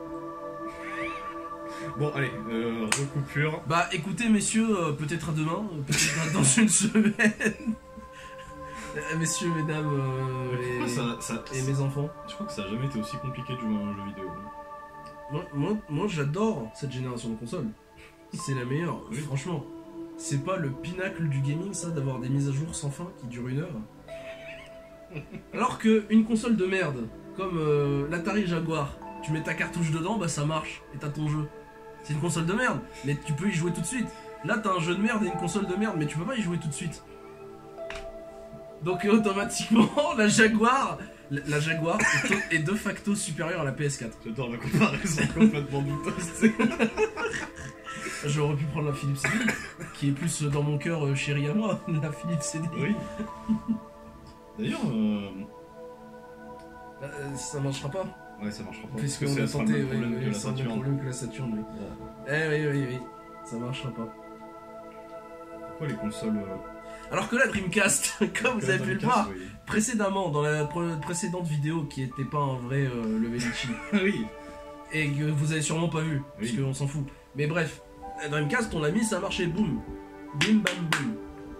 [SPEAKER 2] Bon, allez, euh, recoupure.
[SPEAKER 1] Bah écoutez messieurs, euh, peut-être à demain, euh, peut-être dans une semaine. Euh, messieurs, mesdames euh,
[SPEAKER 2] Mais pourquoi
[SPEAKER 1] et,
[SPEAKER 2] ça, ça,
[SPEAKER 1] et mes enfants.
[SPEAKER 2] Je crois que ça a jamais été aussi compliqué de jouer à un jeu vidéo.
[SPEAKER 1] Moi, moi, moi, j'adore cette génération de consoles. C'est la meilleure,
[SPEAKER 2] Oui.
[SPEAKER 1] franchement. C'est pas le pinacle du gaming ça d'avoir des mises à jour sans fin qui durent une heure. Alors que une console de merde comme euh, l'Atari Jaguar, tu mets ta cartouche dedans, bah ça marche et t'as ton jeu. C'est une console de merde, mais tu peux y jouer tout de suite. Là t'as un jeu de merde et une console de merde, mais tu peux pas y jouer tout de suite. Donc euh, automatiquement la Jaguar, la, la Jaguar est, to- est de facto supérieure à la P S quatre.
[SPEAKER 2] J'adore la comparaison complètement douteuse, tu sais.
[SPEAKER 1] J'aurais pu prendre la Philips C D, qui est plus dans mon cœur euh, chérie à moi, la Philips C D.
[SPEAKER 2] Oui. D'ailleurs, euh,
[SPEAKER 1] Euh, ça marchera pas.
[SPEAKER 2] Ouais, ça marchera pas.
[SPEAKER 1] Puisqu'on
[SPEAKER 2] Parce que
[SPEAKER 1] a
[SPEAKER 2] ça sera
[SPEAKER 1] tenté,
[SPEAKER 2] le même
[SPEAKER 1] oui,
[SPEAKER 2] problème
[SPEAKER 1] oui,
[SPEAKER 2] que la
[SPEAKER 1] c'est le même
[SPEAKER 2] Saturn.
[SPEAKER 1] problème que la Saturn, oui.
[SPEAKER 2] Ouais.
[SPEAKER 1] Eh oui, oui, oui, ça marchera pas.
[SPEAKER 2] Pourquoi les consoles. Euh...
[SPEAKER 1] Alors que la Dreamcast, comme vous
[SPEAKER 2] la
[SPEAKER 1] avez pu le
[SPEAKER 2] Dreamcast,
[SPEAKER 1] voir,
[SPEAKER 2] oui.
[SPEAKER 1] précédemment, dans la pré- précédente vidéo qui était pas un vrai euh, level litchi,
[SPEAKER 2] oui.
[SPEAKER 1] et que vous avez sûrement pas vu, parce
[SPEAKER 2] Oui.
[SPEAKER 1] qu'on s'en fout. Mais bref, la Dreamcast, on l'a mis, ça a marché, boum. Bim bam boum.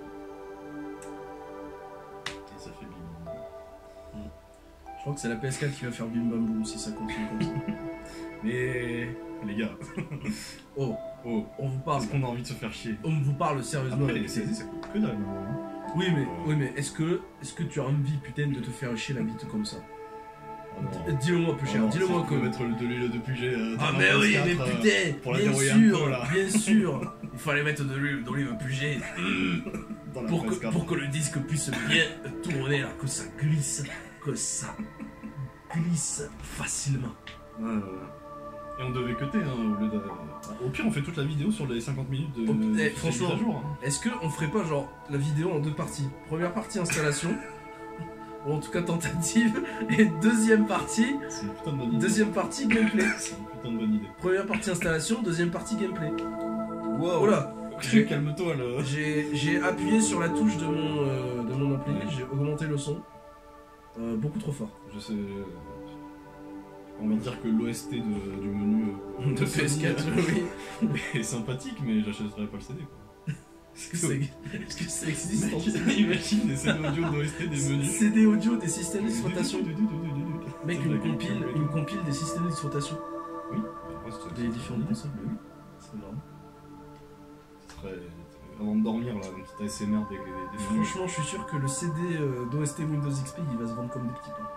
[SPEAKER 2] Et ça fait bim.
[SPEAKER 1] Je crois que c'est la P S quatre qui va faire bim bam boum si ça continue comme ça.
[SPEAKER 2] Mais. Les gars.
[SPEAKER 1] Oh,
[SPEAKER 2] Oh.
[SPEAKER 1] on vous parle.
[SPEAKER 2] Est-ce qu'on a envie de se faire chier?
[SPEAKER 1] On vous parle sérieusement.
[SPEAKER 2] Après, les C D, ça coûte que dalle. Hein.
[SPEAKER 1] Oui, mais,
[SPEAKER 2] Euh.
[SPEAKER 1] oui, mais est-ce que, est-ce que tu as envie, putain, de te faire chier la bite comme ça?
[SPEAKER 2] Oh non.
[SPEAKER 1] D- Dis-le-moi, peu cher,
[SPEAKER 2] Oh non,
[SPEAKER 1] dis-le-moi
[SPEAKER 2] si
[SPEAKER 1] que.
[SPEAKER 2] je peux mettre le de l'huile de Puget. Euh,
[SPEAKER 1] Ah,
[SPEAKER 2] dans
[SPEAKER 1] mais
[SPEAKER 2] le
[SPEAKER 1] oui,
[SPEAKER 2] P S
[SPEAKER 1] mais
[SPEAKER 2] quatre, euh,
[SPEAKER 1] putain,
[SPEAKER 2] pour la
[SPEAKER 1] bien
[SPEAKER 2] dérouiller un
[SPEAKER 1] sûr,
[SPEAKER 2] peu, là.
[SPEAKER 1] bien sûr. Il fallait mettre de l'huile d'olive Puget
[SPEAKER 2] dans la
[SPEAKER 1] pour
[SPEAKER 2] P S
[SPEAKER 1] que,
[SPEAKER 2] quatre.
[SPEAKER 1] pour que le disque puisse bien tourner, là, que ça glisse, que ça glisse facilement.
[SPEAKER 2] Ouais, ouais. Et on devait cutter, hein, au lieu de... Au pire, on fait toute la vidéo sur les cinquante minutes de,
[SPEAKER 1] Oh,
[SPEAKER 2] de
[SPEAKER 1] eh,
[SPEAKER 2] de
[SPEAKER 1] franchement,
[SPEAKER 2] mise à jour. Hein.
[SPEAKER 1] Est-ce qu'on ferait pas genre la vidéo en deux parties? Première partie installation, ou en tout cas tentative, et deuxième partie,
[SPEAKER 2] C'est une putain de bonne idée.
[SPEAKER 1] deuxième partie gameplay.
[SPEAKER 2] C'est une putain de bonne idée.
[SPEAKER 1] Première partie installation, deuxième partie gameplay.
[SPEAKER 2] Wow.
[SPEAKER 1] Oh là,
[SPEAKER 2] Ok, calme-toi là.
[SPEAKER 1] j'ai j'ai appuyé sur la touche de mon, euh, de mon ampli,
[SPEAKER 2] Ouais.
[SPEAKER 1] j'ai augmenté le son. Euh, beaucoup trop fort.
[SPEAKER 2] Je sais. euh, On va dire que l'O S T de, du menu euh,
[SPEAKER 1] De P S quatre, oui.
[SPEAKER 2] est sympathique, mais j'achèterais pas le C D quoi.
[SPEAKER 1] Est-ce que, c'est- est-ce que ça existe en
[SPEAKER 2] Mec, imagine des C D audio d'O S T des menus.
[SPEAKER 1] C D audio des systèmes d'exploitation. Mec, une
[SPEAKER 2] La
[SPEAKER 1] compile,
[SPEAKER 2] gueule.
[SPEAKER 1] une compile des systèmes d'exploitation.
[SPEAKER 2] Oui, bah, ouais, c'est-
[SPEAKER 1] Des
[SPEAKER 2] c'est-
[SPEAKER 1] différentes consoles.
[SPEAKER 2] Mais oui.
[SPEAKER 1] C'est marrant.
[SPEAKER 2] Ce serait. Avant de dormir là, un petit A S M R des, des, des menus.
[SPEAKER 1] Franchement, je suis sûr que le C D euh, d'O S T Windows X P il va se vendre comme des petits pains.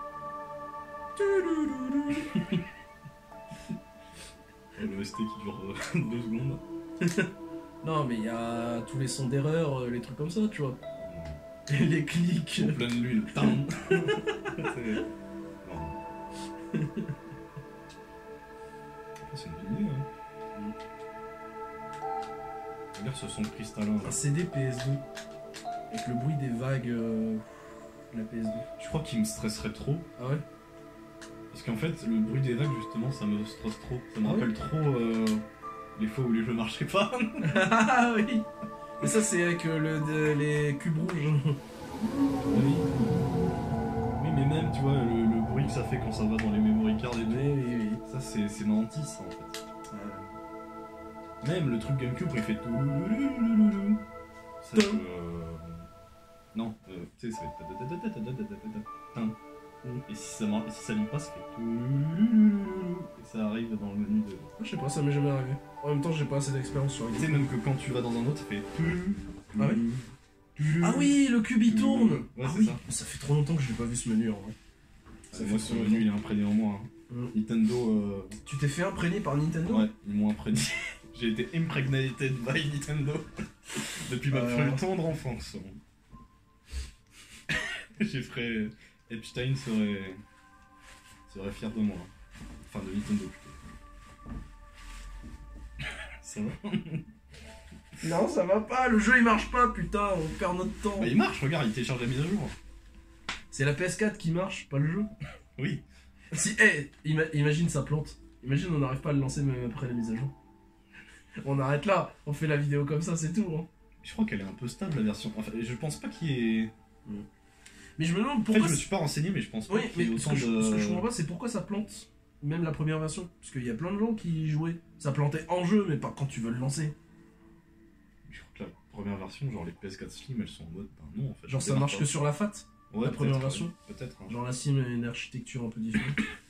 [SPEAKER 2] Le O S T qui dure euh, deux secondes.
[SPEAKER 1] Non, mais il y a tous les sons d'erreur, euh, les trucs comme ça, tu vois. Et les clics.
[SPEAKER 2] En pleine l'huile. Tam. C'est- non. Après, c'est une bonne idée, hein. Regarde ce son cristallin. là.
[SPEAKER 1] Un C D P S deux. Avec le bruit des vagues euh, de la P S deux.
[SPEAKER 2] Je crois qu'il me stresserait trop.
[SPEAKER 1] Ah ouais?
[SPEAKER 2] Parce qu'en fait, le bruit des vagues, justement, ça me stresse trop. Ça me
[SPEAKER 1] Ah ouais
[SPEAKER 2] rappelle trop euh, les fois où les jeux marchaient pas.
[SPEAKER 1] Ah oui! Mais ça, c'est avec euh, le, de- les cubes rouges.
[SPEAKER 2] Oui. Oui, mais même, tu vois, le, le bruit que ça fait quand ça va dans les memory cards et tout.
[SPEAKER 1] Oui, oui, oui.
[SPEAKER 2] Ça, c'est c'est ma hantise, ça, en fait. Même le truc GameCube, il fait tout. Ça, je, euh, non, euh, tu sais, ça fait. Et si ça, mar- et si ça lit pas, ça fait. Et ça arrive dans le menu de.
[SPEAKER 1] Ah, je sais pas, ça m'est jamais arrivé. En même temps, j'ai pas assez d'expérience sur
[SPEAKER 2] Tu
[SPEAKER 1] les.
[SPEAKER 2] sais, même que quand tu vas dans un autre, ça fait.
[SPEAKER 1] Ah oui? Ah oui, le cube il tourne!
[SPEAKER 2] Ouais,
[SPEAKER 1] Ah
[SPEAKER 2] c'est
[SPEAKER 1] oui,
[SPEAKER 2] ça.
[SPEAKER 1] ça fait trop longtemps que j'ai pas vu ce menu en vrai. Ça
[SPEAKER 2] Moi,
[SPEAKER 1] fait
[SPEAKER 2] ce
[SPEAKER 1] trop
[SPEAKER 2] menu, il est
[SPEAKER 1] longtemps.
[SPEAKER 2] imprégné en moi. hein.
[SPEAKER 1] Mm.
[SPEAKER 2] Nintendo. Euh...
[SPEAKER 1] Tu t'es fait imprégner par Nintendo?
[SPEAKER 2] Ouais, ils m'ont imprégné. J'ai été impregnated by Nintendo depuis ma
[SPEAKER 1] Euh.
[SPEAKER 2] plus tendre enfance. J'ai ferais. Epstein serait. serait fier de moi. Enfin, de Nintendo plutôt. Ça va?
[SPEAKER 1] Non, ça va pas, le jeu il marche pas, putain, on perd notre temps.
[SPEAKER 2] Bah, il marche, regarde, il télécharge la mise à jour.
[SPEAKER 1] C'est la P S quatre qui marche, pas le jeu.
[SPEAKER 2] Oui.
[SPEAKER 1] Si, eh, ima- imagine ça plante. Imagine on n'arrive pas à le lancer même après la mise à jour. On arrête là, on fait la vidéo comme ça, c'est tout. Hein.
[SPEAKER 2] Je crois qu'elle est un peu stable la version. Enfin, je pense pas qu'il y ait.
[SPEAKER 1] Mais je me demande
[SPEAKER 2] En fait,
[SPEAKER 1] pourquoi.
[SPEAKER 2] je me suis pas renseigné, mais je pense pas
[SPEAKER 1] Oui,
[SPEAKER 2] qu'il y
[SPEAKER 1] mais
[SPEAKER 2] ait
[SPEAKER 1] ce
[SPEAKER 2] autant
[SPEAKER 1] que, je,
[SPEAKER 2] de.
[SPEAKER 1] ce que je comprends pas, c'est pourquoi ça plante. Même la première version. Parce qu'il y a plein de gens qui y jouaient. Ça plantait en jeu, mais pas quand tu veux le lancer.
[SPEAKER 2] Je crois que la première version, genre les P S quatre Slim, elles sont en mode. Ben non, en fait.
[SPEAKER 1] Genre
[SPEAKER 2] je
[SPEAKER 1] ça
[SPEAKER 2] démarre
[SPEAKER 1] marche
[SPEAKER 2] pas.
[SPEAKER 1] que sur la F A T.
[SPEAKER 2] Ouais,
[SPEAKER 1] la première
[SPEAKER 2] peut-être,
[SPEAKER 1] version.
[SPEAKER 2] ouais, Peut-être. hein.
[SPEAKER 1] Genre la sim a une architecture un peu différente.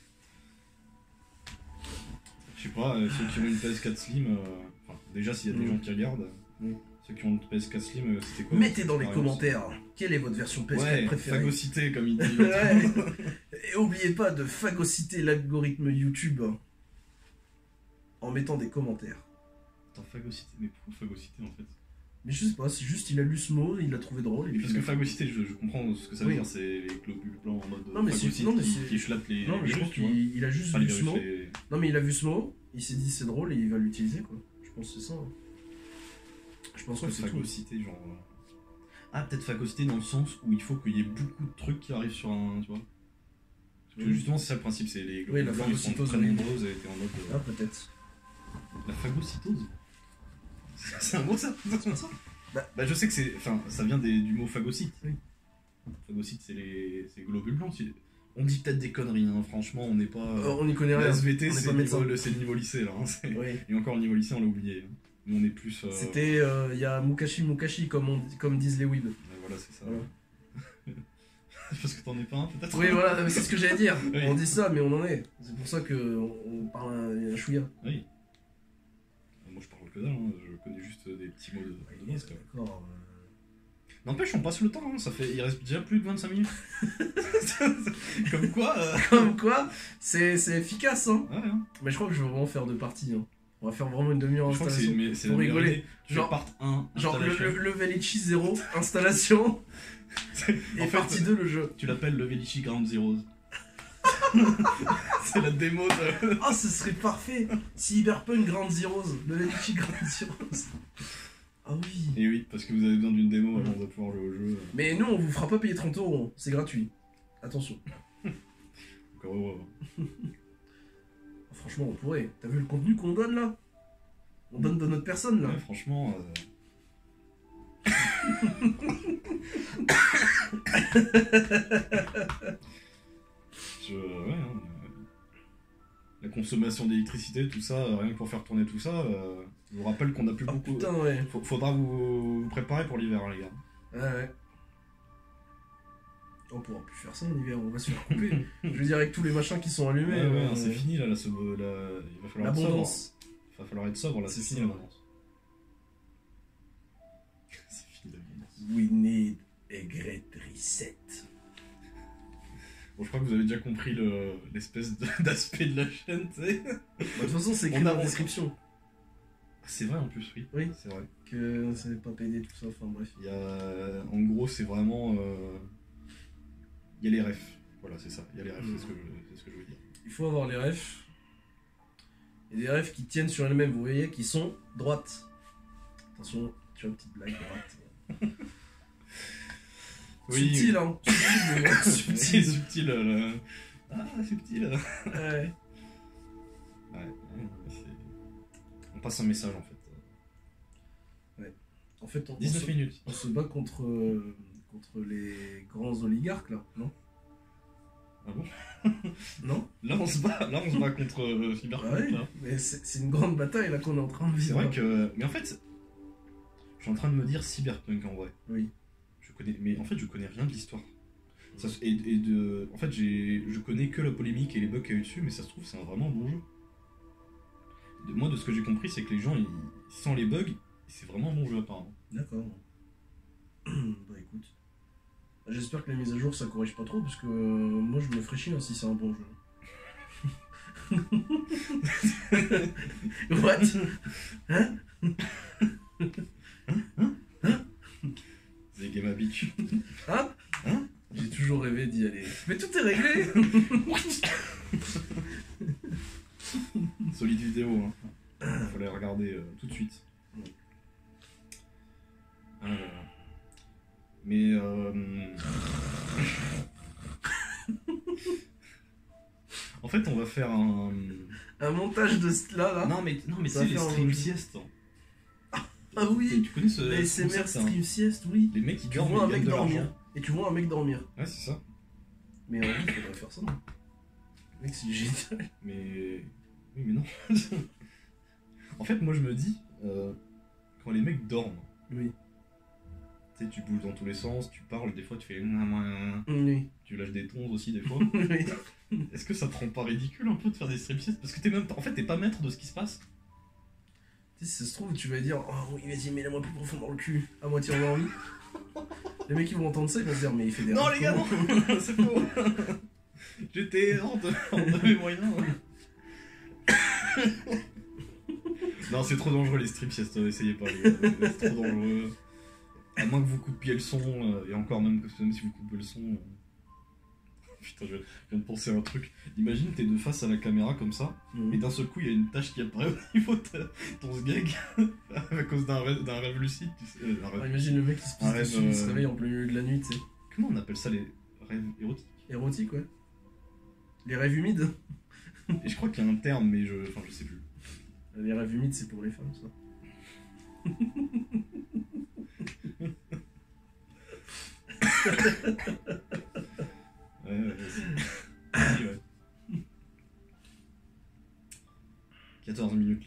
[SPEAKER 2] Je sais pas, euh, ceux qui ont une P S quatre Slim, euh, enfin, déjà s'il y a des
[SPEAKER 1] Mm.
[SPEAKER 2] gens qui regardent,
[SPEAKER 1] Mm.
[SPEAKER 2] ceux qui ont une P S quatre Slim, euh, c'était quoi
[SPEAKER 1] Mettez dans les
[SPEAKER 2] votre
[SPEAKER 1] commentaires quelle est votre version P S quatre
[SPEAKER 2] Ouais,
[SPEAKER 1] préférée.
[SPEAKER 2] phagocyté comme il dit.
[SPEAKER 1] Ouais. Et oubliez pas de phagocyter l'algorithme YouTube en mettant des commentaires.
[SPEAKER 2] Attends, phagocyté, mais pourquoi phagocyté en fait?
[SPEAKER 1] Mais je sais pas, c'est juste il a lu ce mot, il l'a trouvé drôle. Et
[SPEAKER 2] Et
[SPEAKER 1] puis
[SPEAKER 2] parce que phagocyté, je, je comprends ce que ça veut
[SPEAKER 1] Oui.
[SPEAKER 2] dire, c'est les globules blancs en mode
[SPEAKER 1] Non, mais c'est-
[SPEAKER 2] phagocyte
[SPEAKER 1] non, mais
[SPEAKER 2] qui,
[SPEAKER 1] c'est-
[SPEAKER 2] qui schlappent les,
[SPEAKER 1] Non,
[SPEAKER 2] les
[SPEAKER 1] mais je
[SPEAKER 2] virus,
[SPEAKER 1] pense
[SPEAKER 2] tu vois.
[SPEAKER 1] qu'il il a juste
[SPEAKER 2] Pas les
[SPEAKER 1] vu ce
[SPEAKER 2] virus,
[SPEAKER 1] mot.
[SPEAKER 2] les-
[SPEAKER 1] Non, mais il a vu ce mot, il s'est dit c'est drôle et il va l'utiliser quoi. Je pense que c'est ça. hein. Je pense
[SPEAKER 2] Pourquoi
[SPEAKER 1] que c'est tout.
[SPEAKER 2] phagocyté, genre. euh, Ah, peut-être phagocyté dans le sens où il faut qu'il y ait beaucoup de trucs qui arrivent sur un. Tu vois. Parce que justement, c'est ça le principe, c'est les
[SPEAKER 1] Oui, la
[SPEAKER 2] blancs, ils sont
[SPEAKER 1] phagocytose,
[SPEAKER 2] très
[SPEAKER 1] oui.
[SPEAKER 2] nombreuses et t'es en mode. euh,
[SPEAKER 1] Ah, peut-être.
[SPEAKER 2] La phagocytose. C'est un mot ça, c'est ça
[SPEAKER 1] Bah.
[SPEAKER 2] bah je sais que c'est. Enfin, ça vient des, du mot phagocyte.
[SPEAKER 1] Oui.
[SPEAKER 2] Phagocyte, c'est les, c'est les globules blancs. c'est- On dit peut-être des conneries, hein. Franchement, on n'est pas.
[SPEAKER 1] Euh, on y connaît
[SPEAKER 2] La
[SPEAKER 1] rien.
[SPEAKER 2] S V T,
[SPEAKER 1] on est
[SPEAKER 2] c'est
[SPEAKER 1] pas
[SPEAKER 2] le
[SPEAKER 1] médecin.
[SPEAKER 2] niveau, le- c'est le niveau lycée là. hein. C'est-
[SPEAKER 1] Oui.
[SPEAKER 2] Et encore le niveau lycée, on l'a oublié. hein. Nous, on est plus. euh,
[SPEAKER 1] C'était. Il y a Mukashi Mukashi, comme, on, dit- comme disent les weebs.
[SPEAKER 2] ouais, voilà, c'est ça.
[SPEAKER 1] Voilà.
[SPEAKER 2] Parce que t'en es pas un, peut-être.
[SPEAKER 1] Oui, voilà, mais c'est ce que j'allais dire.
[SPEAKER 2] Oui.
[SPEAKER 1] On dit ça, mais on en est. C'est pour ça qu'on on parle un, un chouïa.
[SPEAKER 2] Oui. Moi, je parle que dalle. hein. Je connais juste des petits mots de, de base. quoi.
[SPEAKER 1] D'accord. euh.
[SPEAKER 2] N'empêche, on passe le temps. hein. Ça fait. Il reste déjà plus de vingt-cinq minutes. Comme quoi. euh,
[SPEAKER 1] Comme quoi, c'est c'est efficace, hein.
[SPEAKER 2] Ouais, hein.
[SPEAKER 1] Mais je crois que je vais vraiment faire deux parties. Hein. On va faire vraiment une demi-heure
[SPEAKER 2] Je crois que c'est
[SPEAKER 1] installation.
[SPEAKER 2] mais c'est
[SPEAKER 1] Pour
[SPEAKER 2] la meilleure
[SPEAKER 1] rigoler.
[SPEAKER 2] idée. Tu
[SPEAKER 1] Genre-
[SPEAKER 2] fais part un,
[SPEAKER 1] Genre le,
[SPEAKER 2] installation.
[SPEAKER 1] le, le Velici zéro, installation, et
[SPEAKER 2] En fait,
[SPEAKER 1] partie deux, le jeu.
[SPEAKER 2] Tu l'appelles le Velici Ground Zeroes. C'est la démo de.
[SPEAKER 1] Ah, ce serait parfait. Cyberpunk Ground Zeroes, le Velici Ground Zeroes. Ah oui.
[SPEAKER 2] Et oui, parce que vous avez besoin d'une démo avant de pouvoir jouer au jeu.
[SPEAKER 1] Mais nous, on vous fera pas payer trente euros, hein. C'est gratuit. Attention.
[SPEAKER 2] Encore heureux.
[SPEAKER 1] Franchement, on pourrait. T'as vu le contenu qu'on donne là? On donne de notre personne là.
[SPEAKER 2] Ouais, franchement. euh, Je. Ouais, hein, euh, La consommation d'électricité, tout ça, euh, rien que pour faire tourner tout ça, euh, je vous rappelle qu'on a plus
[SPEAKER 1] Ah
[SPEAKER 2] beaucoup.
[SPEAKER 1] putain, ouais.
[SPEAKER 2] Faut- Faudra vous, vous préparer pour l'hiver, hein, les gars.
[SPEAKER 1] Ouais, ouais. On pourra plus faire ça en hiver, on va se faire couper. Je veux dire, avec tous les machins qui sont allumés.
[SPEAKER 2] Ouais, ouais,
[SPEAKER 1] euh,
[SPEAKER 2] hein, c'est fini là, la, so- la- il va falloir être sobre.
[SPEAKER 1] L'abondance.
[SPEAKER 2] Il va falloir être sobre là, c'est
[SPEAKER 1] C'est
[SPEAKER 2] fini
[SPEAKER 1] ça,
[SPEAKER 2] l'abondance. C'est fini l'abondance.
[SPEAKER 1] We need a great reset.
[SPEAKER 2] Bon, je crois que vous avez déjà compris le- l'espèce de- d'aspect de la chaîne, tu sais.
[SPEAKER 1] Bah, de toute façon, c'est écrit
[SPEAKER 2] On a-
[SPEAKER 1] dans la description.
[SPEAKER 2] C'est vrai en plus, oui.
[SPEAKER 1] Oui.
[SPEAKER 2] C'est vrai.
[SPEAKER 1] Que c'est pas pédé, tout ça, enfin bref.
[SPEAKER 2] Il y a... En gros, c'est vraiment. euh, Il y a les refs. Voilà, c'est ça. Il y a les refs,
[SPEAKER 1] Mm.
[SPEAKER 2] c'est ce, que je... c'est ce que je veux dire.
[SPEAKER 1] Il faut avoir les refs. Et des refs qui tiennent sur elles-mêmes, vous voyez, qui sont droites. Attention, tu vois, petite blague droite.
[SPEAKER 2] Oui,
[SPEAKER 1] Subtil, hein. Subtil, mais
[SPEAKER 2] C'est
[SPEAKER 1] subtil.
[SPEAKER 2] subtil. euh, le- Ah, subtil.
[SPEAKER 1] Ouais.
[SPEAKER 2] Ouais, ouais, c'est- On passe un message en fait.
[SPEAKER 1] En fait, on, on
[SPEAKER 2] dix-neuf
[SPEAKER 1] se,
[SPEAKER 2] minutes.
[SPEAKER 1] on se bat contre, euh, contre les grands oligarques, là, non?
[SPEAKER 2] Ah bon?
[SPEAKER 1] Non?
[SPEAKER 2] Là on se bat, là on se bat contre euh, Cyberpunk.
[SPEAKER 1] Ah ouais,
[SPEAKER 2] là.
[SPEAKER 1] mais c'est c'est une grande bataille, là, qu'on est en train de
[SPEAKER 2] C'est
[SPEAKER 1] vivre.
[SPEAKER 2] vrai que. Mais en fait, je suis en train de me dire Cyberpunk en vrai.
[SPEAKER 1] Oui.
[SPEAKER 2] Je connais, mais en fait, je connais rien de l'histoire. Ça se- Et, et de, en fait, j'ai, je connais que la polémique et les bugs qu'il y a eu dessus, mais ça se trouve c'est un vraiment bon jeu. De, moi, de ce que j'ai compris, c'est que les gens, ils, sans les bugs, c'est vraiment un bon jeu apparemment.
[SPEAKER 1] D'accord. Bah écoute. J'espère que la mise à jour ça corrige pas trop parce que euh, moi je me ferais chier hein, si c'est un bon jeu. What? Hein?
[SPEAKER 2] C'est Game Beach.
[SPEAKER 1] Hein?
[SPEAKER 2] Hein?
[SPEAKER 1] J'ai toujours rêvé d'y aller. Mais tout est réglé!
[SPEAKER 2] Solide vidéo, hein. Faut la regarder euh, tout de suite. Ah là là. Mais euh... en fait, on va faire un.
[SPEAKER 1] Un montage de cela là.
[SPEAKER 2] Non mais non mais
[SPEAKER 1] Ça
[SPEAKER 2] c'est
[SPEAKER 1] va
[SPEAKER 2] les
[SPEAKER 1] faire un
[SPEAKER 2] stream
[SPEAKER 1] jeu.
[SPEAKER 2] sieste.
[SPEAKER 1] Ah oui!
[SPEAKER 2] Tu connais ce
[SPEAKER 1] La S M R
[SPEAKER 2] concept, hein
[SPEAKER 1] stream sieste, oui.
[SPEAKER 2] Les mecs qui
[SPEAKER 1] Tu
[SPEAKER 2] dorment
[SPEAKER 1] vois un
[SPEAKER 2] et
[SPEAKER 1] mec
[SPEAKER 2] gagnent de
[SPEAKER 1] dormir.
[SPEAKER 2] l'argent.
[SPEAKER 1] Et tu vois un mec dormir.
[SPEAKER 2] Ouais, c'est ça.
[SPEAKER 1] Mais en vrai, il faudrait faire ça, non? Mec, c'est génial.
[SPEAKER 2] Mais oui, mais non. En fait, moi je me dis euh, quand les mecs dorment,
[SPEAKER 1] Oui.
[SPEAKER 2] tu sais, tu bouges dans tous les sens, tu parles, des fois tu fais
[SPEAKER 1] Oui.
[SPEAKER 2] tu lâches des tons aussi des fois.
[SPEAKER 1] Oui.
[SPEAKER 2] Est-ce que ça te rend pas ridicule un peu de faire des stream siestes parce que t'es même en fait t'es pas maître de ce qui se passe.
[SPEAKER 1] Tu sais, si ça se trouve, tu vas dire oh oui, vas-y, mets-la-moi plus profond dans le cul, à moitié endormi. Les mecs qui vont entendre ça, ils vont se dire mais il fait des
[SPEAKER 2] Non
[SPEAKER 1] rêves
[SPEAKER 2] les gars non,
[SPEAKER 1] comment
[SPEAKER 2] c'est faux. J'étais hors de, hors de mes moyens. Non, c'est trop dangereux les stream siestes, essayez pas les gars, c'est trop dangereux. À moins que vous coupiez le son, euh, et encore même, même si vous coupez le son. euh, Putain, je viens de penser à un truc. Imagine, t'es de face à la caméra comme ça,
[SPEAKER 1] Mhm.
[SPEAKER 2] et d'un seul coup, il y a une tache qui apparaît au niveau de ton sgeg à cause d'un rêve, d'un rêve lucide, tu sais. euh, un rêve-
[SPEAKER 1] Ah, imagine le mec qui se
[SPEAKER 2] Un
[SPEAKER 1] pisse
[SPEAKER 2] rêve,
[SPEAKER 1] dessus, il se
[SPEAKER 2] euh,
[SPEAKER 1] réveille en plein milieu de la nuit, tu sais.
[SPEAKER 2] Comment on appelle ça, les rêves érotiques?
[SPEAKER 1] Érotique, ouais.
[SPEAKER 2] Ouais, c'est ça.
[SPEAKER 1] Ouais.
[SPEAKER 2] Ouais, ouais, c'est- On passe un message en fait.
[SPEAKER 1] Les rêves humides.
[SPEAKER 2] Et je crois qu'il y a un terme, mais je, enfin, je sais plus.
[SPEAKER 1] Les rêves humides, c'est pour les femmes, ça.
[SPEAKER 2] Ouais, ouais, ouais. Ouais. quatorze minutes,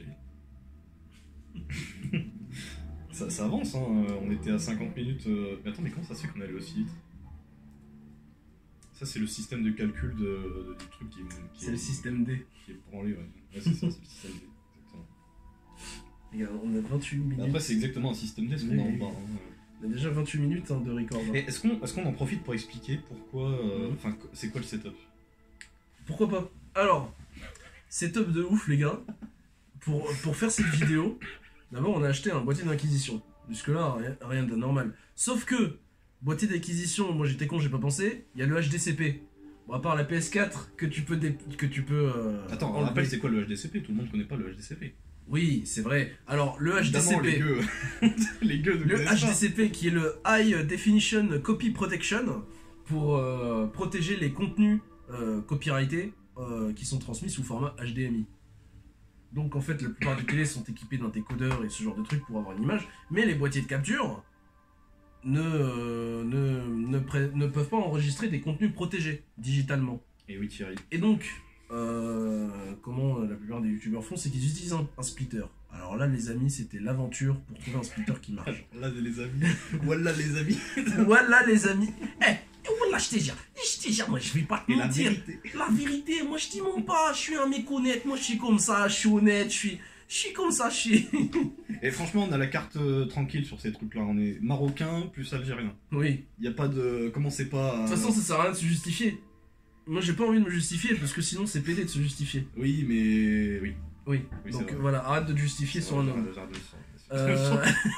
[SPEAKER 2] les ça, ça avance, hein. On était à cinquante minutes. Euh... Mais attends, mais comment ça se fait qu'on est allé aussi vite? Ça, c'est le système de calcul de, de- du truc qui est. qui
[SPEAKER 1] C'est le système D.
[SPEAKER 2] Qui est branlé, ouais. Ouais, c'est ça, c'est le système D. Exactement.
[SPEAKER 1] Regarde, on a vingt-huit minutes.
[SPEAKER 2] Après, c'est exactement un système D, ce qu'on a en
[SPEAKER 1] Oui.
[SPEAKER 2] bas. Hein.
[SPEAKER 1] On a déjà vingt-huit minutes hein, de record. hein.
[SPEAKER 2] Et est-ce qu'on est qu'on en profite pour expliquer pourquoi. euh,
[SPEAKER 1] Mhm.
[SPEAKER 2] Enfin, c'est quoi le setup?
[SPEAKER 1] Pourquoi pas? Alors, setup de ouf, les gars. Pour, pour faire cette vidéo, d'abord, on a acheté un boîtier d'acquisition. Jusque-là, rien, rien d'anormal. Sauf que, boîtier d'acquisition, moi j'étais con, j'ai pas pensé, il y a le H D C P. Bon, à part la P S quatre que tu peux. dé- Que tu peux euh,
[SPEAKER 2] Attends, on
[SPEAKER 1] enlever.
[SPEAKER 2] rappelle c'est quoi le H D C P? Tout le monde connaît pas le H D C P.
[SPEAKER 1] Oui, c'est vrai. Alors, le
[SPEAKER 2] Évidemment, les
[SPEAKER 1] H D C P.
[SPEAKER 2] gueux. les gueux de
[SPEAKER 1] Le H D C P qui est le High Definition Copy Protection pour euh, protéger les contenus euh, copyrightés euh, qui sont transmis sous format H D M I. Donc en fait la plupart des télés sont équipés d'un décodeur et ce genre de trucs pour avoir une image, mais les boîtiers de capture ne, euh, ne, ne, pré- ne peuvent pas enregistrer des contenus protégés digitalement.
[SPEAKER 2] Et oui, Thierry.
[SPEAKER 1] Et donc, euh, comment la plupart des youtubeurs font, c'est qu'ils utilisent un, un splitter. Alors là, les amis, c'était l'aventure pour trouver un splitter qui marche.
[SPEAKER 2] Là, les amis. Voilà, les amis.
[SPEAKER 1] Voilà, les amis. Eh, voilà, je te jure, je te jure, moi, je vais pas te
[SPEAKER 2] Et la
[SPEAKER 1] mentir.
[SPEAKER 2] vérité.
[SPEAKER 1] La vérité, moi, je dis mon pas, je suis un mec honnête, moi, je suis comme ça, je suis honnête, je suis, je suis comme ça, je suis.
[SPEAKER 2] Et franchement, on a la carte euh, tranquille sur ces trucs-là. On est marocain plus algérien.
[SPEAKER 1] Oui.
[SPEAKER 2] Y a pas de. Comment c'est pas.
[SPEAKER 1] De toute façon, ça sert à rien de se justifier. Moi, j'ai pas envie de me justifier parce que sinon, c'est pédé de se justifier.
[SPEAKER 2] Oui, mais. Oui.
[SPEAKER 1] Oui.
[SPEAKER 2] Oui,
[SPEAKER 1] Donc
[SPEAKER 2] c'est vrai.
[SPEAKER 1] voilà, arrête de te justifier sur un homme.
[SPEAKER 2] J'arrête de le
[SPEAKER 1] Euh...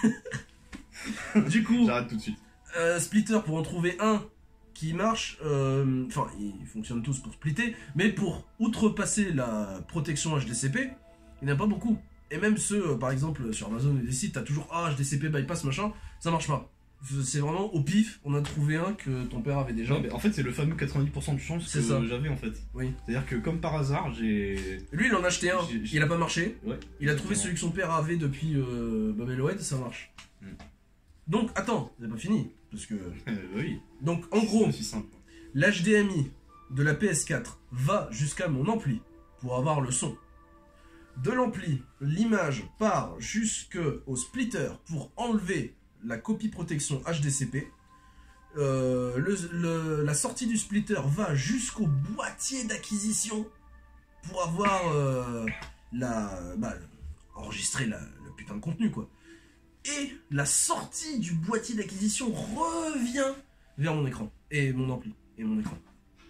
[SPEAKER 1] du coup,
[SPEAKER 2] J'arrête tout de suite.
[SPEAKER 1] euh, splitter pour en trouver un qui marche, euh, enfin ils fonctionnent tous pour splitter, mais pour outrepasser la protection H D C P, il n'y en a pas beaucoup. Et même ceux, euh, par exemple sur Amazon et des sites, t'as toujours ah, H D C P bypass machin, ça marche pas. C'est vraiment au pif, on a trouvé un que ton père avait déjà.
[SPEAKER 2] Ouais, mais en fait, c'est le fameux quatre-vingt-dix pour cent de chance
[SPEAKER 1] C'est
[SPEAKER 2] que
[SPEAKER 1] ça.
[SPEAKER 2] j'avais en fait.
[SPEAKER 1] Oui.
[SPEAKER 2] C'est-à-dire que comme par hasard, j'ai.
[SPEAKER 1] Lui il en a acheté un,
[SPEAKER 2] J'ai- j'ai-
[SPEAKER 1] il a pas marché.
[SPEAKER 2] Ouais.
[SPEAKER 1] Il a trouvé
[SPEAKER 2] exactement.
[SPEAKER 1] celui que son père avait depuis euh, Babeloed, ça marche.
[SPEAKER 2] Mm.
[SPEAKER 1] Donc attends, c'est pas fini, parce que.
[SPEAKER 2] Euh, oui.
[SPEAKER 1] Donc en gros,
[SPEAKER 2] C'est aussi simple.
[SPEAKER 1] l'H D M I de la P S quatre va jusqu'à mon ampli pour avoir le son. De l'ampli, l'image part jusqu'au splitter pour enlever la copie protection H D C P. Euh, le- le- la sortie du splitter va jusqu'au boîtier d'acquisition pour avoir euh, la, bah, enregistrer la- le putain de contenu quoi. Et la sortie du boîtier d'acquisition revient vers mon écran et mon ampli et mon écran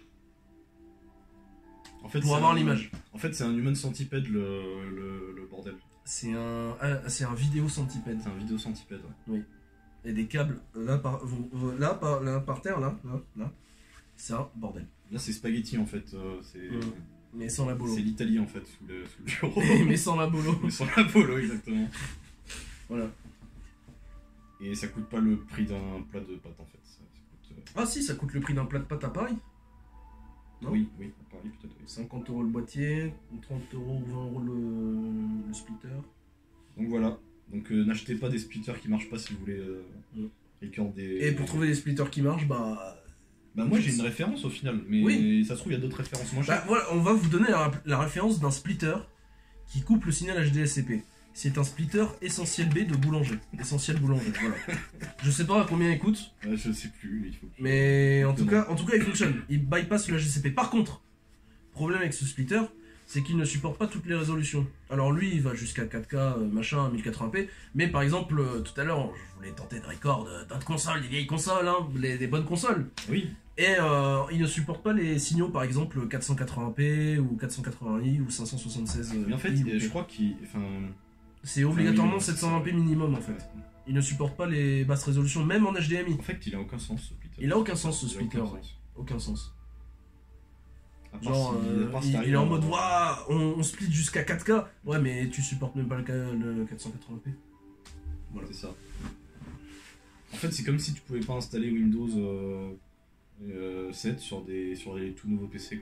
[SPEAKER 2] En fait,
[SPEAKER 1] pour
[SPEAKER 2] c'est
[SPEAKER 1] avoir
[SPEAKER 2] un-
[SPEAKER 1] l'image.
[SPEAKER 2] En fait, c'est un human centipede le, le, le bordel.
[SPEAKER 1] C'est un, ah, c'est un vidéo centipède.
[SPEAKER 2] C'est un vidéo centipède, ouais.
[SPEAKER 1] Et des câbles là par, vous- vous- là, par, là par terre, là, là, là. C'est un bordel.
[SPEAKER 2] Là, c'est spaghetti en fait. euh, c'est
[SPEAKER 1] Mm. Mais sans la bolo.
[SPEAKER 2] c'est l'Italie en fait, sous le, sous le bureau.
[SPEAKER 1] Mais sans la bolo.
[SPEAKER 2] Mais sans la polo, exactement.
[SPEAKER 1] Voilà.
[SPEAKER 2] Et ça coûte pas le prix d'un plat de pâtes en fait. Ça, ça coûte, euh,
[SPEAKER 1] Ah si, ça coûte le prix d'un plat de pâtes à Paris. Non
[SPEAKER 2] Oui, oui, à Paris peut-être. Oui.
[SPEAKER 1] cinquante euros le boîtier, trente euros ou vingt euros le, le splitter.
[SPEAKER 2] Donc voilà. Donc euh, n'achetez pas des splitters qui marchent pas si vous voulez euh,
[SPEAKER 1] Mm.
[SPEAKER 2] record des.
[SPEAKER 1] Et pour trouver des splitters qui marchent, bah.
[SPEAKER 2] Bah moi j'ai une référence au final, mais
[SPEAKER 1] Oui.
[SPEAKER 2] ça se trouve il y a d'autres références moins
[SPEAKER 1] Bah
[SPEAKER 2] chères.
[SPEAKER 1] voilà, on va vous donner la, la référence d'un splitter qui coupe le signal H D S C P. C'est un splitter essentiel B de boulanger. Essentiel boulanger, voilà. Je sais pas à combien il coûte,
[SPEAKER 2] Ouais, je sais plus, il faut. que-
[SPEAKER 1] mais en tout,
[SPEAKER 2] Exactement.
[SPEAKER 1] cas, en tout cas il fonctionne. Il bypass le H D C P. Par contre, problème avec ce splitter, c'est qu'il ne supporte pas toutes les résolutions. Alors lui, il va jusqu'à quatre K, euh, machin, mille quatre-vingts p, mais par exemple, euh, tout à l'heure, je voulais tenter de record euh, d'autres consoles, des vieilles consoles, hein, les, des bonnes consoles.
[SPEAKER 2] Oui.
[SPEAKER 1] Et euh, il ne supporte pas les signaux, par exemple, quatre cent quatre-vingts p ou quatre cent quatre-vingts i ou cinq cent soixante-seize
[SPEAKER 2] Mais en fait,
[SPEAKER 1] i ou
[SPEAKER 2] je
[SPEAKER 1] P.
[SPEAKER 2] crois qu'il. Enfin.
[SPEAKER 1] C'est obligatoirement
[SPEAKER 2] oui,
[SPEAKER 1] sept cent vingt p minimum en fait.
[SPEAKER 2] Ouais.
[SPEAKER 1] Il ne supporte pas les basses résolutions, même en H D M I.
[SPEAKER 2] En fait, il a aucun sens ce splitter.
[SPEAKER 1] Il a aucun sens, ce
[SPEAKER 2] Il a
[SPEAKER 1] splitter,
[SPEAKER 2] aucun
[SPEAKER 1] ouais.
[SPEAKER 2] sens.
[SPEAKER 1] Aucun sens.
[SPEAKER 2] À part
[SPEAKER 1] Genre,
[SPEAKER 2] si-
[SPEAKER 1] euh,
[SPEAKER 2] à part si
[SPEAKER 1] il,
[SPEAKER 2] t'arrives
[SPEAKER 1] il est en
[SPEAKER 2] à-
[SPEAKER 1] mode, waouh, on, on split jusqu'à quatre K. Ouais, mais tu supportes même pas le, ca- le quatre cent quatre-vingts p.
[SPEAKER 2] Voilà, c'est ça. En fait, c'est comme si tu pouvais pas installer Windows euh, euh, sept sur des sur les tout nouveaux P C quoi.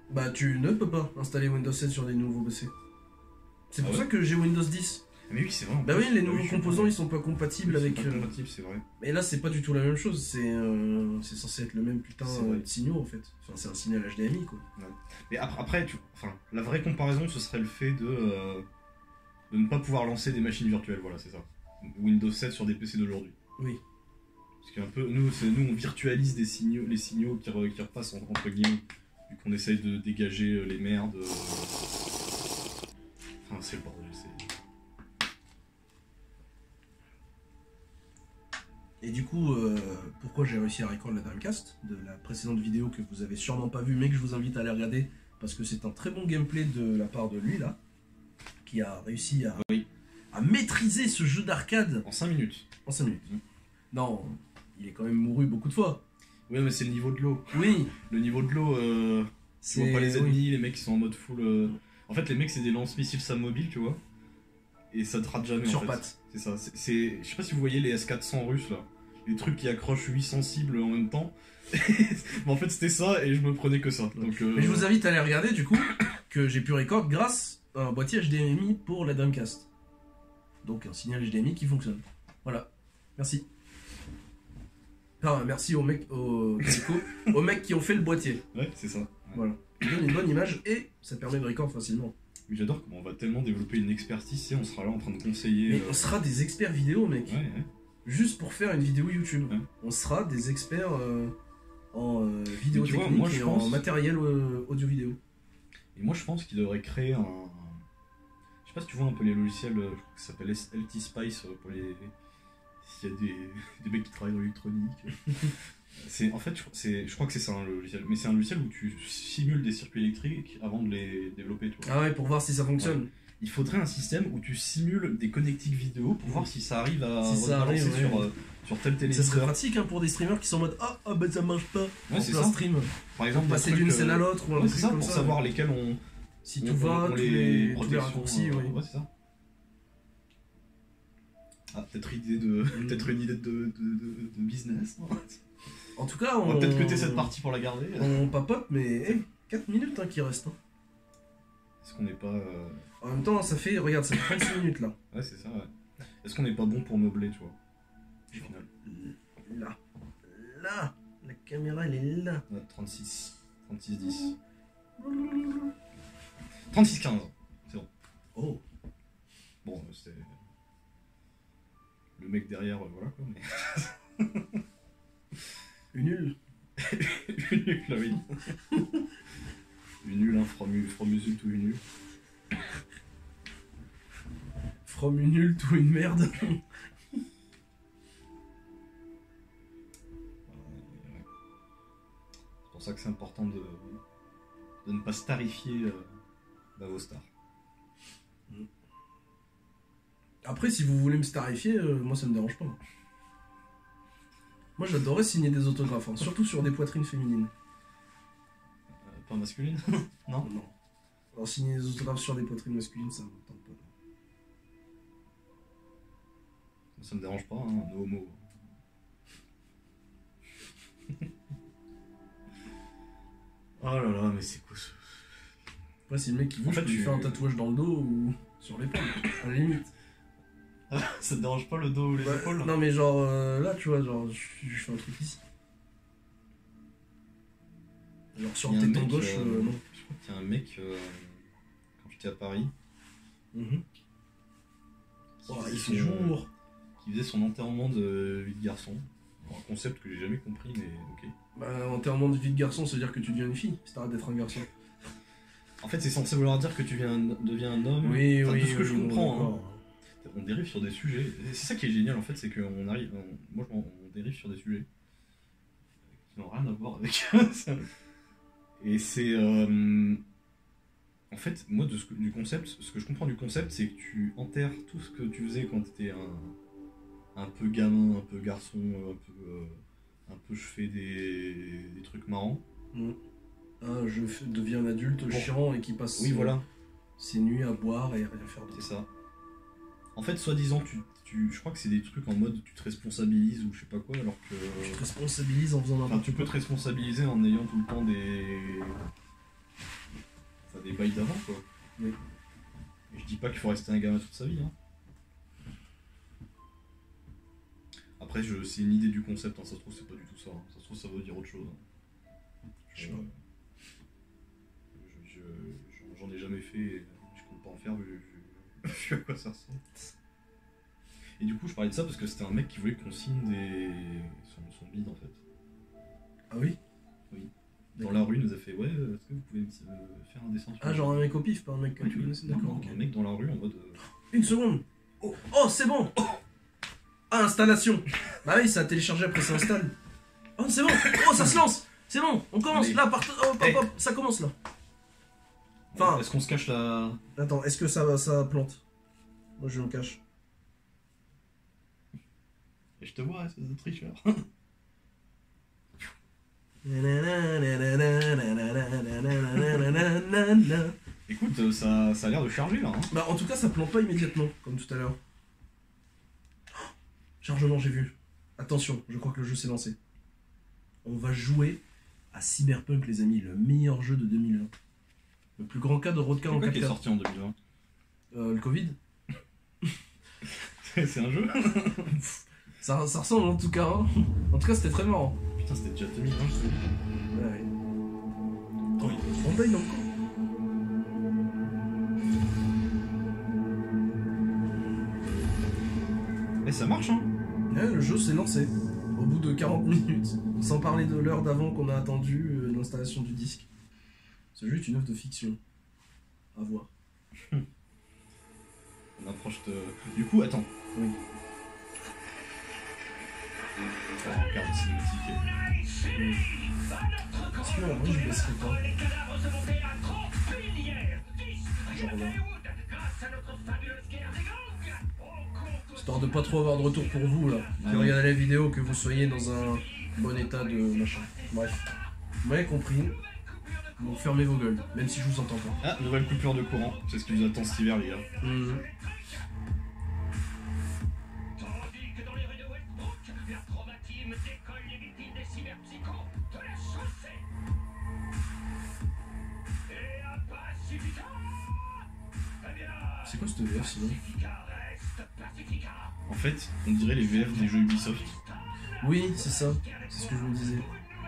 [SPEAKER 1] Bah tu ne peux pas installer Windows sept sur des nouveaux P C. C'est pour
[SPEAKER 2] Ah ouais
[SPEAKER 1] ça que j'ai Windows dix.
[SPEAKER 2] Mais oui, c'est vrai. en
[SPEAKER 1] Bah
[SPEAKER 2] plus.
[SPEAKER 1] oui, les
[SPEAKER 2] Ah
[SPEAKER 1] nouveaux
[SPEAKER 2] je suis
[SPEAKER 1] composants
[SPEAKER 2] con.
[SPEAKER 1] ils sont pas compatibles
[SPEAKER 2] Oui, c'est
[SPEAKER 1] avec...
[SPEAKER 2] pas
[SPEAKER 1] euh,
[SPEAKER 2] compatible, c'est vrai.
[SPEAKER 1] Mais là c'est pas du tout la même chose, c'est euh, c'est censé être le même putain
[SPEAKER 2] C'est
[SPEAKER 1] euh,
[SPEAKER 2] vrai.
[SPEAKER 1] de signaux en fait. Enfin c'est un signal H D M I quoi.
[SPEAKER 2] Mais après, après tu... enfin, la vraie comparaison, ce serait le fait de, euh, de ne pas pouvoir lancer des machines virtuelles, voilà, c'est ça. Windows sept sur des P C d'aujourd'hui.
[SPEAKER 1] Oui.
[SPEAKER 2] Parce qu'un peu, nous, c'est- nous, on virtualise des signaux, les signaux qui, re- qui repassent en- entre guillemets, vu qu'on essaye de dégager euh, les merdes. euh. Enfin, c'est le bordel, c'est...
[SPEAKER 1] Et du coup, euh, pourquoi j'ai réussi à record la Dreamcast de la précédente vidéo que vous avez sûrement pas vue, mais que je vous invite à aller regarder parce que c'est un très bon gameplay de la part de lui là, qui a réussi à,
[SPEAKER 2] Oui.
[SPEAKER 1] à maîtriser ce jeu d'arcade
[SPEAKER 2] En cinq minutes.
[SPEAKER 1] en cinq minutes.
[SPEAKER 2] Mm.
[SPEAKER 1] Non, il est quand même mouru beaucoup de fois.
[SPEAKER 2] Oui, mais c'est le niveau de l'eau.
[SPEAKER 1] Oui,
[SPEAKER 2] Le niveau de l'eau, euh, tu vois pas les
[SPEAKER 1] oui.
[SPEAKER 2] ennemis, les mecs qui sont en mode full. euh, En fait, les mecs, c'est des lance-missiles Sam mobile, tu vois. Et ça te rate jamais.
[SPEAKER 1] Sur
[SPEAKER 2] en fait.
[SPEAKER 1] pattes.
[SPEAKER 2] C'est ça. C'est, c'est- je sais pas si vous voyez les S quatre cents russes là. Les trucs qui accrochent huit cents cibles en même temps. Mais en fait, c'était ça et je me prenais que ça. Donc, euh,
[SPEAKER 1] Mais je vous invite à aller regarder du coup que j'ai pu record grâce à un boîtier H D M I pour la Dreamcast. Donc un signal H D M I qui fonctionne. Voilà. Merci. Enfin, merci aux mecs, aux, aux mecs qui ont fait le boîtier.
[SPEAKER 2] Ouais, c'est ça. Ouais.
[SPEAKER 1] Voilà. Ça donne une bonne image et ça permet de record facilement.
[SPEAKER 2] Oui, j'adore comment on va tellement développer une expertise et on sera là en train de conseiller.
[SPEAKER 1] Mais
[SPEAKER 2] euh,
[SPEAKER 1] on sera des experts vidéo, mec.
[SPEAKER 2] Ouais, ouais.
[SPEAKER 1] Juste pour faire une vidéo YouTube.
[SPEAKER 2] Ouais.
[SPEAKER 1] On sera des experts euh, en euh, vidéo
[SPEAKER 2] Mais tu vois,
[SPEAKER 1] technique
[SPEAKER 2] moi, je
[SPEAKER 1] et
[SPEAKER 2] pense-
[SPEAKER 1] en matériel euh, audio-vidéo.
[SPEAKER 2] Et moi, je pense qu'il devrait créer un. Je sais pas si tu vois un peu les logiciels, euh, je crois que ça s'appelle L T Spice euh, pour les. S'il y a des, des mecs qui travaillent dans l'électronique. C'est, en fait, je, c'est, je crois que c'est ça hein, le logiciel. Mais c'est un logiciel où tu simules des circuits électriques avant de les développer. Tu vois.
[SPEAKER 1] Ah ouais, pour voir si ça fonctionne.
[SPEAKER 2] Il faudrait un système où tu simules des connectiques vidéo pour voir si ça arrive à
[SPEAKER 1] Si ça
[SPEAKER 2] rebalancer
[SPEAKER 1] arrive,
[SPEAKER 2] sur,
[SPEAKER 1] ouais.
[SPEAKER 2] euh, sur tel
[SPEAKER 1] Ça serait
[SPEAKER 2] téléviseur.
[SPEAKER 1] pratique hein, pour des streamers qui sont en mode ah, ah bah ça marche pas
[SPEAKER 2] Ouais,
[SPEAKER 1] en
[SPEAKER 2] c'est
[SPEAKER 1] plein
[SPEAKER 2] ça.
[SPEAKER 1] stream.
[SPEAKER 2] Par exemple,
[SPEAKER 1] Pour
[SPEAKER 2] des
[SPEAKER 1] passer
[SPEAKER 2] trucs,
[SPEAKER 1] d'une
[SPEAKER 2] euh,
[SPEAKER 1] scène à l'autre ou un
[SPEAKER 2] ouais,
[SPEAKER 1] truc
[SPEAKER 2] c'est ça,
[SPEAKER 1] comme
[SPEAKER 2] pour
[SPEAKER 1] ça.
[SPEAKER 2] savoir lesquels on.
[SPEAKER 1] Si
[SPEAKER 2] on-
[SPEAKER 1] tout
[SPEAKER 2] on-
[SPEAKER 1] va,
[SPEAKER 2] on
[SPEAKER 1] tous
[SPEAKER 2] les,
[SPEAKER 1] les, tous les
[SPEAKER 2] protections,
[SPEAKER 1] raccourcis,
[SPEAKER 2] euh,
[SPEAKER 1] oui.
[SPEAKER 2] Ouais, c'est ça. Ah, peut-être idée de, peut-être une idée de, de, de, de business.
[SPEAKER 1] En tout cas,
[SPEAKER 2] On
[SPEAKER 1] on
[SPEAKER 2] va peut-être cuter cette partie pour la garder.
[SPEAKER 1] On papote, mais hey, quatre minutes hein, qui restent. hein.
[SPEAKER 2] Est-ce qu'on n'est pas. euh,
[SPEAKER 1] En même temps, ça fait, regarde, ça fait trente-six minutes là.
[SPEAKER 2] Ouais, c'est ça, ouais. Est-ce qu'on n'est pas bon pour meubler, tu vois au final.
[SPEAKER 1] Là. Là. La caméra, elle est là.
[SPEAKER 2] Ouais, trente-six. trente-six dix. trente-six quinze. C'est bon.
[SPEAKER 1] Oh.
[SPEAKER 2] Bon, euh, c'était. Le mec derrière, euh, voilà quoi. Mais...
[SPEAKER 1] Une nulle.
[SPEAKER 2] une nulle, là, oui. Une nulle, hein, from, from Usul to une nulle.
[SPEAKER 1] From une nulle to une merde.
[SPEAKER 2] Ouais. C'est pour ça que c'est important de, de ne pas starifier euh, bah, vos stars.
[SPEAKER 1] Après, si vous voulez me starifier, euh, moi ça me dérange pas. Moi j'adorais signer des autographes, hein, surtout sur des poitrines féminines.
[SPEAKER 2] Euh, pas masculine. Non.
[SPEAKER 1] Non. Alors signer des autographes sur des poitrines masculines, ça me tente pas.
[SPEAKER 2] Ça me dérange pas, hein, no homo. Oh là là, mais c'est quoi ce.
[SPEAKER 1] Après, si le mec qui veut,
[SPEAKER 2] En fait,
[SPEAKER 1] je peux lui
[SPEAKER 2] tu-
[SPEAKER 1] faire un tatouage dans le dos ou sur l'épaule, à la limite.
[SPEAKER 2] Ça te dérange pas le dos ou les
[SPEAKER 1] Ouais,
[SPEAKER 2] épaules?
[SPEAKER 1] non mais genre euh, là, tu vois, genre je, je fais un truc ici. Genre sur
[SPEAKER 2] Il y a
[SPEAKER 1] le
[SPEAKER 2] un
[SPEAKER 1] téton
[SPEAKER 2] mec,
[SPEAKER 1] gauche,
[SPEAKER 2] euh,
[SPEAKER 1] euh, non.
[SPEAKER 2] Je crois qu'il y a un mec, euh, quand j'étais à Paris,
[SPEAKER 1] Mhm.
[SPEAKER 2] qui,
[SPEAKER 1] Oh,
[SPEAKER 2] faisait
[SPEAKER 1] il
[SPEAKER 2] son,
[SPEAKER 1] fait jour.
[SPEAKER 2] qui faisait son enterrement de vie de garçon. Alors, un concept que j'ai jamais compris, mais ok.
[SPEAKER 1] Bah, enterrement de vie de garçon, ça veut dire que tu deviens une fille, si t'arrêtes d'être un garçon.
[SPEAKER 2] En fait, c'est censé vouloir dire que tu viens, deviens un homme.
[SPEAKER 1] Oui,
[SPEAKER 2] Enfin,
[SPEAKER 1] oui,
[SPEAKER 2] de ce que
[SPEAKER 1] oui,
[SPEAKER 2] je
[SPEAKER 1] bon,
[SPEAKER 2] comprends.
[SPEAKER 1] d'accord.
[SPEAKER 2] Hein. On dérive sur des sujets. Et c'est ça qui est génial en fait, c'est qu'on arrive. on- moi, je m'en- on dérive sur des sujets qui n'ont rien à voir avec ça. Et c'est. euh, En fait, moi, de ce que- du concept, ce que je comprends du concept, c'est que tu enterres tout ce que tu faisais quand tu étais un, un peu gamin, un peu garçon, un peu. euh, un peu je fais des, des trucs marrants.
[SPEAKER 1] Mm. Ah, je f- deviens un adulte
[SPEAKER 2] Bon.
[SPEAKER 1] chiant et qui passe
[SPEAKER 2] Oui,
[SPEAKER 1] euh,
[SPEAKER 2] voilà,
[SPEAKER 1] ses nuits à boire et à rien faire
[SPEAKER 2] c'est
[SPEAKER 1] d'autre.
[SPEAKER 2] ça. En fait, soi-disant, tu, tu, je crois que c'est des trucs en mode tu te responsabilises ou je sais pas quoi, alors que.
[SPEAKER 1] Tu te responsabilises en faisant
[SPEAKER 2] Enfin,
[SPEAKER 1] n'importe
[SPEAKER 2] tu peux
[SPEAKER 1] quoi.
[SPEAKER 2] te responsabiliser en ayant tout le temps des. Enfin, des bails d'avant, quoi.
[SPEAKER 1] Oui.
[SPEAKER 2] Et je dis pas qu'il faut rester un gamin toute sa vie, hein. Après, je... c'est une idée du concept, hein. Ça se trouve, c'est pas du tout ça. Hein. Ça se trouve, ça veut dire autre chose. Hein.
[SPEAKER 1] Je sais pas.
[SPEAKER 2] Je... je... J'en ai jamais fait, et je compte pas en faire, vu, vu... vu à quoi ça ressemble. Et du coup, je parlais de ça parce que c'était un mec qui voulait qu'on signe des... son, son bide, en fait.
[SPEAKER 1] Ah oui?
[SPEAKER 2] Oui. Dans la rue, il nous a fait, ouais, est-ce que vous pouvez me faire un dessin sur
[SPEAKER 1] Ah, genre un mec au pif, pas un mec que
[SPEAKER 2] oui,
[SPEAKER 1] tu
[SPEAKER 2] oui.
[SPEAKER 1] connaissais,
[SPEAKER 2] Non,
[SPEAKER 1] d'accord.
[SPEAKER 2] non,
[SPEAKER 1] Ok.
[SPEAKER 2] un mec dans la rue en mode... euh,
[SPEAKER 1] Une seconde. Oh, oh c'est bon. Oh. Ah, installation. Bah oui, ça a téléchargé après ça installe. Oh, c'est bon. Oh, ça se lance. C'est bon, on commence.
[SPEAKER 2] Allez.
[SPEAKER 1] Là, part... hop, hop,
[SPEAKER 2] Hey.
[SPEAKER 1] hop, ça commence là. Enfin-
[SPEAKER 2] Est-ce qu'on se cache la...
[SPEAKER 1] Attends, est-ce que ça, ça plante? Moi, je me cache.
[SPEAKER 2] Et je te vois, espèce de tricheur. Écoute, euh, ça, ça a l'air de charger là. Hein.
[SPEAKER 1] Bah, en tout cas, ça plante pas immédiatement, comme tout à l'heure. Oh, chargement, j'ai vu. Attention, je crois que le jeu s'est lancé. On va jouer à Cyberpunk, les amis, le meilleur jeu de deux mille vingt. Le plus grand cas de roadcar en
[SPEAKER 2] Pourquoi qui est
[SPEAKER 1] quatre K.
[SPEAKER 2] sorti en deux mille vingt?
[SPEAKER 1] Euh, le Covid.
[SPEAKER 2] C'est un jeu.
[SPEAKER 1] Ça, ça ressemble en tout cas. Hein. En tout cas, c'était très marrant.
[SPEAKER 2] Putain, c'était déjà deux mille vingt, je te dis.
[SPEAKER 1] Ouais, ouais.
[SPEAKER 2] Oh, il-
[SPEAKER 1] On paye dans le coup.
[SPEAKER 2] Eh, ça marche, hein.
[SPEAKER 1] Ouais, le jeu s'est lancé. Au bout de quarante minutes. Sans parler de l'heure d'avant qu'on a attendu euh, l'installation du disque. Ce jeu est une œuvre de fiction. À voir.
[SPEAKER 2] On approche de... Du coup, attends.
[SPEAKER 1] Oui.
[SPEAKER 2] Oh, regarde, cinématique.
[SPEAKER 1] Est-ce que en vrai je baisserai pas? Genre là. Histoire de pas trop avoir de retour pour vous là. Qui
[SPEAKER 2] Ah ouais.
[SPEAKER 1] regardez la vidéo, que vous soyez dans un bon état de machin. Bref. Vous m'avez compris. Donc fermez vos gueules, même si je vous entends pas.
[SPEAKER 2] Ah, nouvelle coupure de courant. C'est ce qui nous attend cet hiver, les gars.
[SPEAKER 1] Mmh. C'est quoi cette V F sinon?
[SPEAKER 2] En fait, on dirait les V F des jeux Ubisoft.
[SPEAKER 1] Oui, c'est ça. C'est ce que je me disais.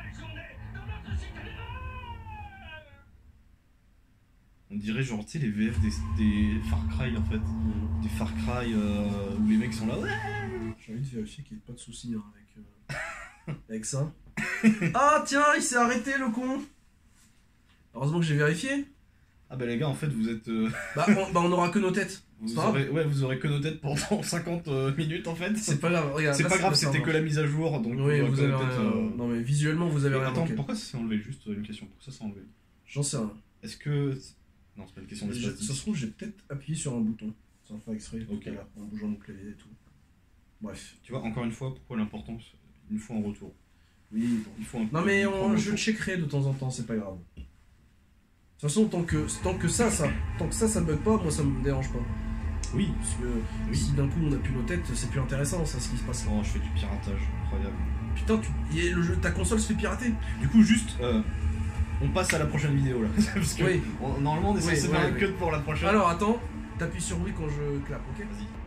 [SPEAKER 2] On dirait genre, tu sais, les V F des, des Far Cry en fait. Des Far Cry euh, où les mecs sont là. Ouais.
[SPEAKER 1] J'ai envie de vérifier qu'il n'y ait pas de soucis hein, avec, euh, avec ça. Ah tiens, il s'est arrêté le con. Heureusement que j'ai vérifié.
[SPEAKER 2] Ah bah les gars, en fait, vous êtes... euh,
[SPEAKER 1] Bah on, bah on aura que nos têtes. C'est
[SPEAKER 2] vous
[SPEAKER 1] pas grave.
[SPEAKER 2] aurez, ouais, vous aurez que nos têtes pendant cinquante euh, minutes en fait.
[SPEAKER 1] C'est pas grave, regarde.
[SPEAKER 2] C'est
[SPEAKER 1] là,
[SPEAKER 2] pas grave,
[SPEAKER 1] pas
[SPEAKER 2] c'était
[SPEAKER 1] ça,
[SPEAKER 2] que la mise à jour, donc
[SPEAKER 1] Oui,
[SPEAKER 2] aurez
[SPEAKER 1] vous
[SPEAKER 2] que
[SPEAKER 1] avez
[SPEAKER 2] nos
[SPEAKER 1] rien.
[SPEAKER 2] têtes, euh,
[SPEAKER 1] Non mais visuellement vous avez
[SPEAKER 2] mais
[SPEAKER 1] rien
[SPEAKER 2] attends,
[SPEAKER 1] manqué.
[SPEAKER 2] pourquoi ça s'est enlevé? Juste une question, pourquoi ça s'est enlevé?
[SPEAKER 1] J'en sais rien.
[SPEAKER 2] Est-ce que... Non, c'est pas une question
[SPEAKER 1] Je-
[SPEAKER 2] d'espace.
[SPEAKER 1] Ça se trouve j'ai peut-être appuyé sur un bouton. Sans faire exprès
[SPEAKER 2] Ok.
[SPEAKER 1] tout à l'heure, en bougeant mon clavier et tout. Bref.
[SPEAKER 2] Tu vois, encore une fois, pourquoi l'importance? Il nous faut un retour.
[SPEAKER 1] Oui, bon.
[SPEAKER 2] Il faut un
[SPEAKER 1] Non mais
[SPEAKER 2] il faut
[SPEAKER 1] on-
[SPEAKER 2] un
[SPEAKER 1] je
[SPEAKER 2] retour.
[SPEAKER 1] checkerai de temps en temps, c'est pas grave. De toute façon, tant que, tant que ça, ça, tant que ça, ça bug pas, moi ça me dérange pas.
[SPEAKER 2] Oui.
[SPEAKER 1] Parce que
[SPEAKER 2] Oui.
[SPEAKER 1] si d'un coup on a plus nos têtes, c'est plus intéressant ça ce qui se passe.
[SPEAKER 2] Oh, je fais du piratage, incroyable.
[SPEAKER 1] Putain, tu, y a le jeu, ta console se fait pirater.
[SPEAKER 2] Du coup, juste, euh, on passe à la prochaine vidéo là. Parce que
[SPEAKER 1] Oui.
[SPEAKER 2] on- normalement, on est
[SPEAKER 1] Oui,
[SPEAKER 2] censé
[SPEAKER 1] ouais,
[SPEAKER 2] faire un
[SPEAKER 1] oui.
[SPEAKER 2] cut pour la prochaine.
[SPEAKER 1] Alors attends, t'appuies sur oui quand je clappe, ok?
[SPEAKER 2] Vas-y.